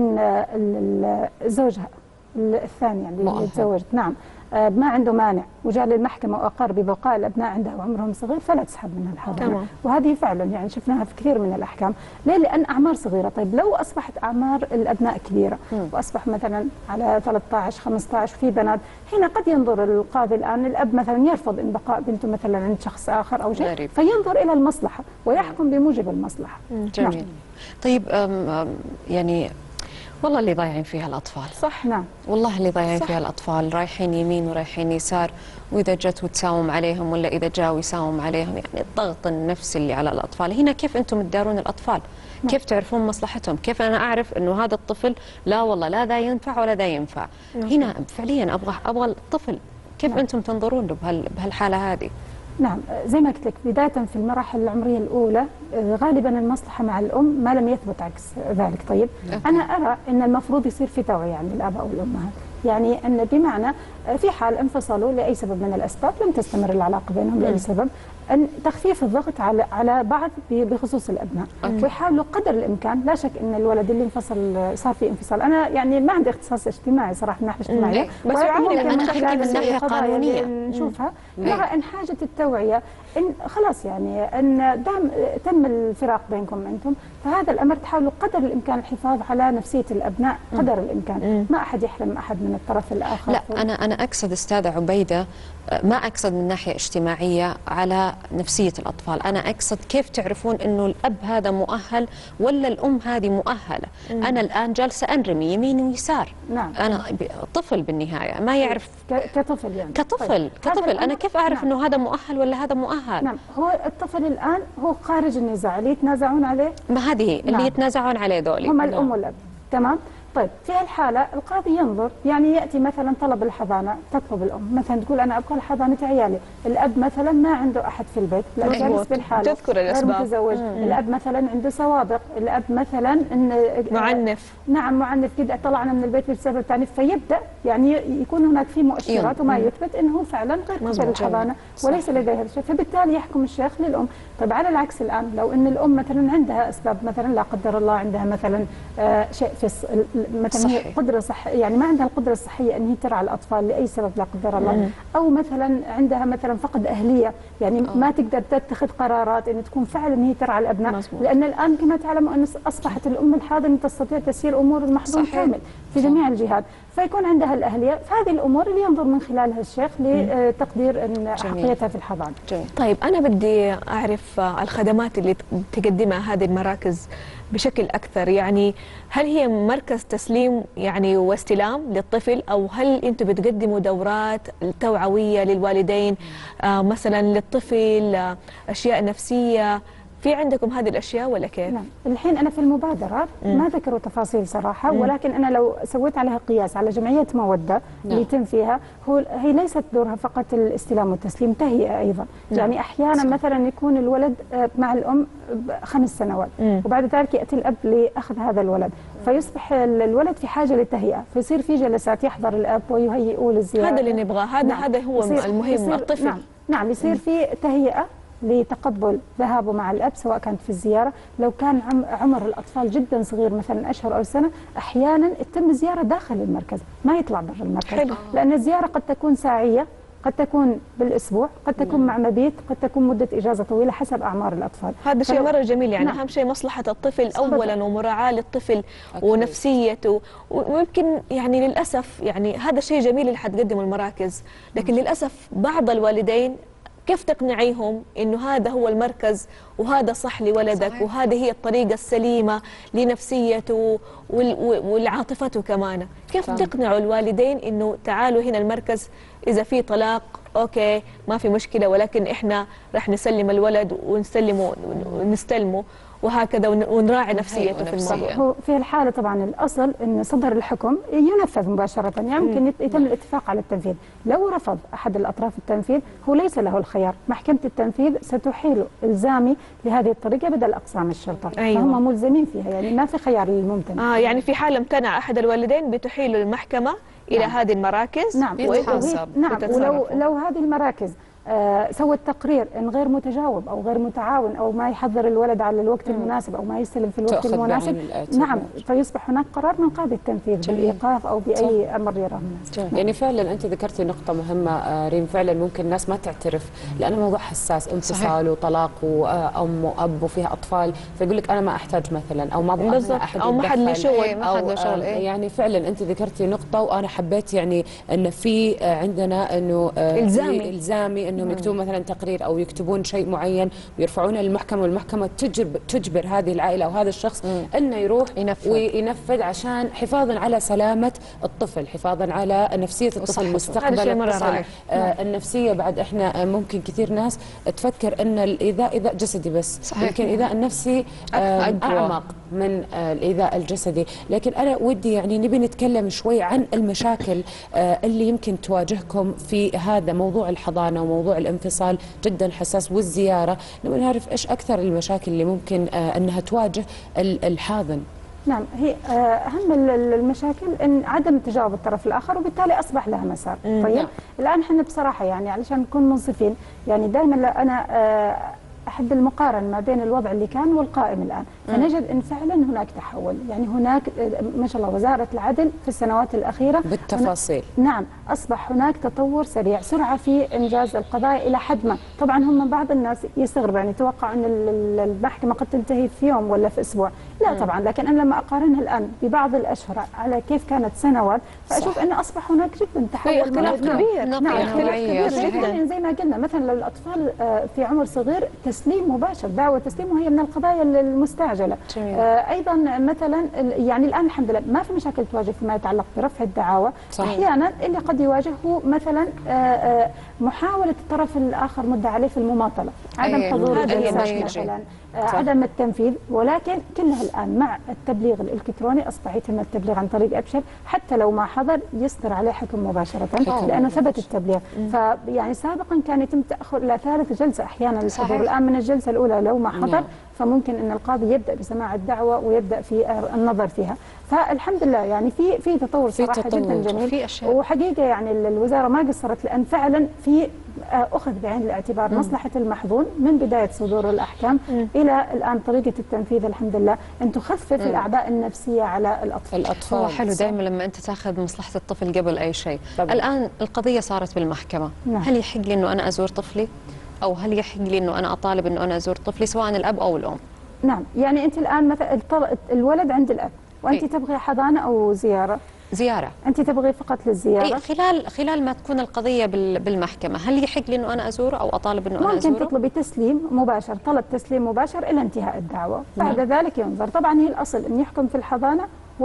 أن زوجها الثاني يعني اللي تزوجت نعم ما عنده مانع وجاء للمحكمة وأقر ببقاء الأبناء عندها وعمرهم صغير فلا تسحب منها الحضانة. وهذه فعلا يعني شفناها في كثير من الأحكام. ليه؟ لأن أعمار صغيرة. طيب لو أصبحت أعمار الأبناء كبيرة م. وأصبح مثلا على ثلاثة عشر خمسة عشر في بنات، هنا قد ينظر القاضي الآن الأب مثلا يرفض إن بقاء بنته مثلا عند شخص آخر أو شيء، فينظر إلى المصلحة ويحكم بموجب المصلحة. جميل. نعم. طيب أم أم يعني والله اللي ضايعين فيها الأطفال. صح. نعم. والله اللي ضايعين فيها الأطفال، رايحين يمين ورايحين يسار، وإذا جت وتساوم عليهم ولا إذا جاء ويساوم عليهم، يعني الضغط النفسي اللي على الأطفال. هنا كيف أنتم تدارون الأطفال؟ نعم. كيف تعرفون مصلحتهم؟ كيف أنا أعرف إنه هذا الطفل لا والله لا ذا ينفع ولا ذا ينفع؟ نعم. هنا فعليا أبغى أبغى الطفل. كيف نعم. أنتم تنظرون له بهال بهالحالة هذه؟ نعم، زي ما قلت لك بداية في المراحل العمرية الأولى غالبا المصلحة مع الأم ما لم يثبت عكس ذلك. طيب أوكي. أنا أرى أن المفروض يصير في توعية عند الآباء والأمهات، يعني أن بمعنى في حال انفصلوا لأي سبب من الأسباب لم تستمر العلاقة بينهم لأي سبب، أن تخفيف الضغط على على بعض بخصوص الأبناء، ويحاولوا قدر الإمكان. لا شك أن الولد اللي انفصل صار في انفصال. أنا يعني ما عندي اختصاص اجتماعي صراحة من الناحية الاجتماعية، بس يعاني من خلال من ناحية قانونية نشوفها نرى أن حاجة التوعية إن خلاص يعني أن دام تم الفراق بينكم أنتم، فهذا الأمر تحاولوا قدر الإمكان الحفاظ على نفسية الأبناء قدر الإمكان، ما أحد يحرم أحد من الطرف الآخر. لا أنا أنا أقصد أستاذة عبيدة، ما أقصد من ناحية اجتماعية على نفسية الأطفال، أنا أقصد كيف تعرفون إنه الأب هذا مؤهل ولا الأم هذه مؤهلة. مم. أنا الآن جالسة أنرمي يمين ويسار. نعم. أنا طفل بالنهاية ما يعرف كطفل يعني كطفل طيب. كطفل أنا كيف أعرف نعم. إنه هذا مؤهل ولا هذا مؤهل؟ نعم، هو الطفل الآن هو خارج النزاع اللي يتنازعون عليه. ما هذه اللي نعم. يتنازعون عليه ذولي هم الأم والأب. تمام. طيب في هالحالة القاضي ينظر، يعني يأتي مثلا طلب الحضانة، تطلب الأم مثلا تقول أنا أبغى حضانة عيالي، الأب مثلا ما عنده أحد في البيت، لا جالس بالحالة، تذكر الأسباب، غير متزوج، مم. الأب مثلا عنده سوابق، الأب مثلا إن معنف، نعم معنف قد طلعنا من البيت بسبب تعنيف، فيبدأ يعني يكون هناك في مؤشرات وما يثبت أنه فعلا غير قابل للحضانة وليس لديه هذا الشيء، فبالتالي يحكم الشيخ للأم. طيب على العكس الآن لو أن الأم مثلا عندها أسباب، مثلا لا قدر الله عندها مثلا آه شيء في مثلا هي قدرة صح يعني ما عندها القدرة الصحية أن هي ترعى الأطفال لأي سبب لا قدر الله، مم. أو مثلا عندها مثلا فقد أهلية، يعني أوه. ما تقدر تتخذ قرارات أن تكون فعلا هي ترعى الأبناء، مزبوط. لأن الآن كما تعلموا أن أصبحت الأم الحاضنة تستطيع تسيير أمور المحظون كامل في جميع الجهات، فيكون عندها الأهلية، فهذه الأمور اللي ينظر من خلالها الشيخ لتقدير أن أحقيتها في الحضانة. طيب أنا بدي أعرف الخدمات اللي تقدمها هذه المراكز بشكل أكثر، يعني هل هي مركز تسليم يعني واستلام للطفل، أو هل أنتم بتقدموا دورات توعوية للوالدين آه مثلا للطفل آه أشياء نفسية، في عندكم هذه الأشياء ولا كيف؟ نعم، الحين أنا في المبادرة مم. ما ذكروا تفاصيل صراحة، مم. ولكن أنا لو سويت عليها قياس على جمعية مودة نعم. اللي يتم فيها، هو هي ليست دورها فقط الاستلام والتسليم، تهيئة أيضا، نعم. يعني أحيانا صح. مثلا يكون الولد مع الأم خمس سنوات مم. وبعد ذلك يأتي الأب لأخذ هذا الولد، فيصبح الولد في حاجة للتهيئة، فيصير في جلسات يحضر الأب ويهيئوا للزيارة، هذا اللي نبغاه، هذا نعم. هذا هو المهم الطفل، نعم, نعم يصير مم. في تهيئة لتقبل ذهابه مع الأب سواء كانت في الزيارة، لو كان عمر الأطفال جدا صغير مثلا أشهر أو سنة، أحيانا تتم الزيارة داخل المركز ما يطلع برا المركز، حلو. لأن الزيارة قد تكون ساعية، قد تكون بالأسبوع، قد تكون مم. مع مبيت، قد تكون مدة إجازة طويلة حسب أعمار الأطفال. هذا شيء مرة جميل، يعني نعم. أهم شيء مصلحة الطفل أولا ومراعاة للطفل أكيد. ونفسيته، ويمكن يعني للأسف يعني هذا شيء جميل اللي حتقدمه المراكز، لكن مم. للأسف بعض الوالدين كيف تقنعيهم إنه هذا هو المركز وهذا صح لولدك صحيح. وهذه هي الطريقة السليمة لنفسيته ولعاطفته كمان، كيف صحيح. تقنعوا الوالدين إنه تعالوا هنا المركز، إذا في طلاق أوكي ما في مشكلة، ولكن إحنا رح نسلم الولد ونسلمه ونستلمه وهكذا ونراعي نفسيته في الموضوع. هو في الحالة طبعا الأصل أن صدر الحكم ينفذ مباشرة، يعني ممكن يتم الاتفاق على التنفيذ، لو رفض أحد الأطراف التنفيذ هو ليس له الخيار، محكمة التنفيذ ستحيل إلزامي لهذه الطريقة بدل أقسام الشرطة، أيوة. فهم ملزمين فيها، يعني ما في خيار للممتنع. آه يعني في حالة امتنع أحد الوالدين بتحيل المحكمة إلى نعم. هذه المراكز، نعم وهي نعم ولو لو هذه المراكز آه سوى التقرير ان غير متجاوب او غير متعاون او ما يحضر الولد على الوقت مم. المناسب او ما يستلم في الوقت المناسب، نعم فيصبح هناك قرار من قاضي التنفيذ بالايقاف او باي صح. امر يراه مناسب. يعني فعلا انت ذكرتي نقطه مهمه ريم، فعلا ممكن الناس ما تعترف لانه موضوع حساس، انفصال وطلاق وام واب وفيها اطفال، فيقول لك انا ما احتاج مثلا او ما ابغى احد او ما حد له شغل او ما شغل إيه؟ يعني فعلا انت ذكرتي نقطه وانا حبيت يعني ان في عندنا انه الزامي الزامي انهم يكتبون مثلا تقرير او يكتبون شيء معين ويرفعونه للمحكمه، والمحكمه تجبر تجبر هذه العائله او هذا الشخص مم. انه يروح ينفذ. وينفذ عشان حفاظا على سلامه الطفل، حفاظا على نفسيه الطفل، مستقبل الطفل، آه النفسيه. بعد احنا ممكن كثير ناس تفكر ان الايذاء ايذاء جسدي بس، صحيح. يمكن الايذاء النفسي آه اعمق من آه الايذاء الجسدي، لكن انا ودي يعني نبي نتكلم شوي عن المشاكل آه اللي يمكن تواجهكم في هذا موضوع الحضانه وموضوع الانفصال جدا حساس والزياره، نبغى نعرف ايش اكثر المشاكل اللي ممكن آه انها تواجه الحاضن. نعم، هي اهم المشاكل ان عدم تجاوب الطرف الاخر وبالتالي اصبح لها مسار. طيب نعم. الان احنا بصراحه يعني علشان نكون منصفين، يعني دائما انا آه أحب المقارنة ما بين الوضع اللي كان والقائم الآن، فنجد أن فعلا هناك تحول، يعني هناك ما شاء الله وزارة العدل في السنوات الأخيرة بالتفاصيل نعم أصبح هناك تطور سريع، سرعة في إنجاز القضايا إلى حد ما، طبعا هم بعض الناس يستغرب يعني يتوقع أن المحكمة قد تنتهي في يوم ولا في أسبوع، لا مم. طبعا، لكن أنا لما أقارنها الآن ببعض الأشهر على كيف كانت سنوات فأشوف أن أصبح هناك جدا تحول اختلاف كبير، نعم اختلاف كبير جدا، زي ما قلنا مثلا لو الأطفال في عمر صغير تسليم مباشر، دعوة تسليم وهي من القضايا المستعجلة. آه أيضا مثلا يعني الآن الحمد لله ما في مشاكل تواجه فيما يتعلق برفع الدعاوى، أحيانا اللي قد يواجه هو مثلا آه آه محاولة الطرف الآخر مدعى عليه في المماطلة، عدم حضور الجلسات مثلا، عدم التنفيذ، ولكن كلها الآن مع التبليغ الإلكتروني أصبح يتم التبليغ عن طريق أبشر، حتى لو ما حضر يصدر عليه حكم مباشرة لأنه ثبت التبليغ. فيعني سابقا كان يتم تأخر إلى ثالث جلسة أحيانا للحضور، الآن من الجلسة الأولى لو ما حضر فممكن أن القاضي يبدأ بسماع الدعوة ويبدأ في النظر فيها. فالحمد لله يعني في في تطور صراحة في جدا جميل، في أشياء. وحقيقة يعني الوزارة ما قصرت، لأن فعلا في أخذ بعين الاعتبار مم. مصلحة المحظون من بداية صدور الأحكام مم. إلى الآن طريقة التنفيذ الحمد لله أن تخفف مم. الأعباء النفسية على الأطفال. الأطفال هو حلو دائما لما أنت تاخذ مصلحة الطفل قبل أي شيء. طبعا. الآن القضية صارت بالمحكمة، نعم. هل يحق لي أنه أنا أزور طفلي أو هل يحق لي أنه أنا أطالب أنه أنا أزور طفلي سواء الأب أو الأم؟ نعم، يعني أنت الآن مثلا الولد عند الأب وأنت إيه؟ تبغي حضانة أو زيارة؟ زيارة. أنت تبغي فقط للزيارة؟ أي خلال خلال ما تكون القضية بالمحكمة، هل يحق لي إنه أنا أزوره أو أطالب إنه أنا أزوره؟ ممكن تطلبي تسليم مباشر، طلب تسليم مباشر إلى انتهاء الدعوة، بعد نعم. ذلك ينظر. طبعا هي الأصل أن يحكم في الحضانة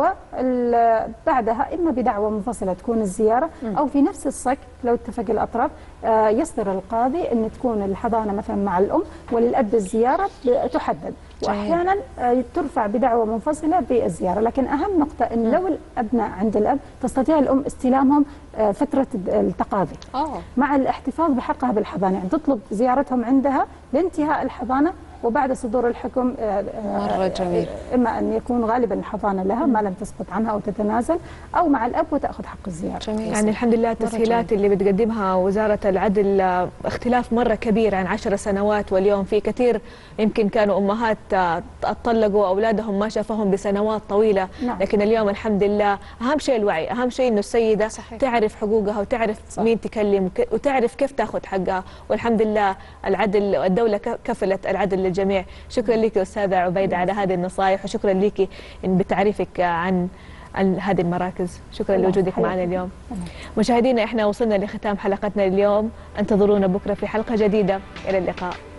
وبعدها إما بدعوة منفصلة تكون الزيارة م. أو في نفس الصك لو اتفق الأطراف يصدر القاضي أن تكون الحضانة مثلا مع الأم وللأب الزيارة تحدد. واحيانا ترفع بدعوه منفصله بالزياره، لكن اهم نقطه ان لو الابناء عند الاب تستطيع الام استلامهم فتره التقاضي أوه. مع الاحتفاظ بحقها بالحضانه، يعني تطلب زيارتهم عندها لانتهاء الحضانه وبعد صدور الحكم مرة جميل. اما ان يكون غالبا الحضانه لها ما لم تسقط عنها او تتنازل، او مع الاب وتاخذ حق الزياره. جميل. يعني الحمد لله التسهيلات اللي بتقدمها وزاره العدل اختلاف مره كبير عن عشر سنوات، واليوم في كثير يمكن كانوا امهات اتطلقوا اولادهم ما شافوهم بسنوات طويله، نعم. لكن اليوم الحمد لله اهم شيء الوعي، اهم شيء انه السيده صحيح. تعرف حقوقها وتعرف صح. مين تكلم وتعرف كيف تاخذ حقها، والحمد لله العدل الدوله كفلت العدل للجميع. شكرا لك استاذه عبيده على هذه النصائح، وشكرا لك بتعريفك عن هذه المراكز. شكرا لوجودك معنا اليوم. مشاهدينا احنا وصلنا لختام حلقتنا اليوم، انتظرونا بكره في حلقه جديده، الى اللقاء.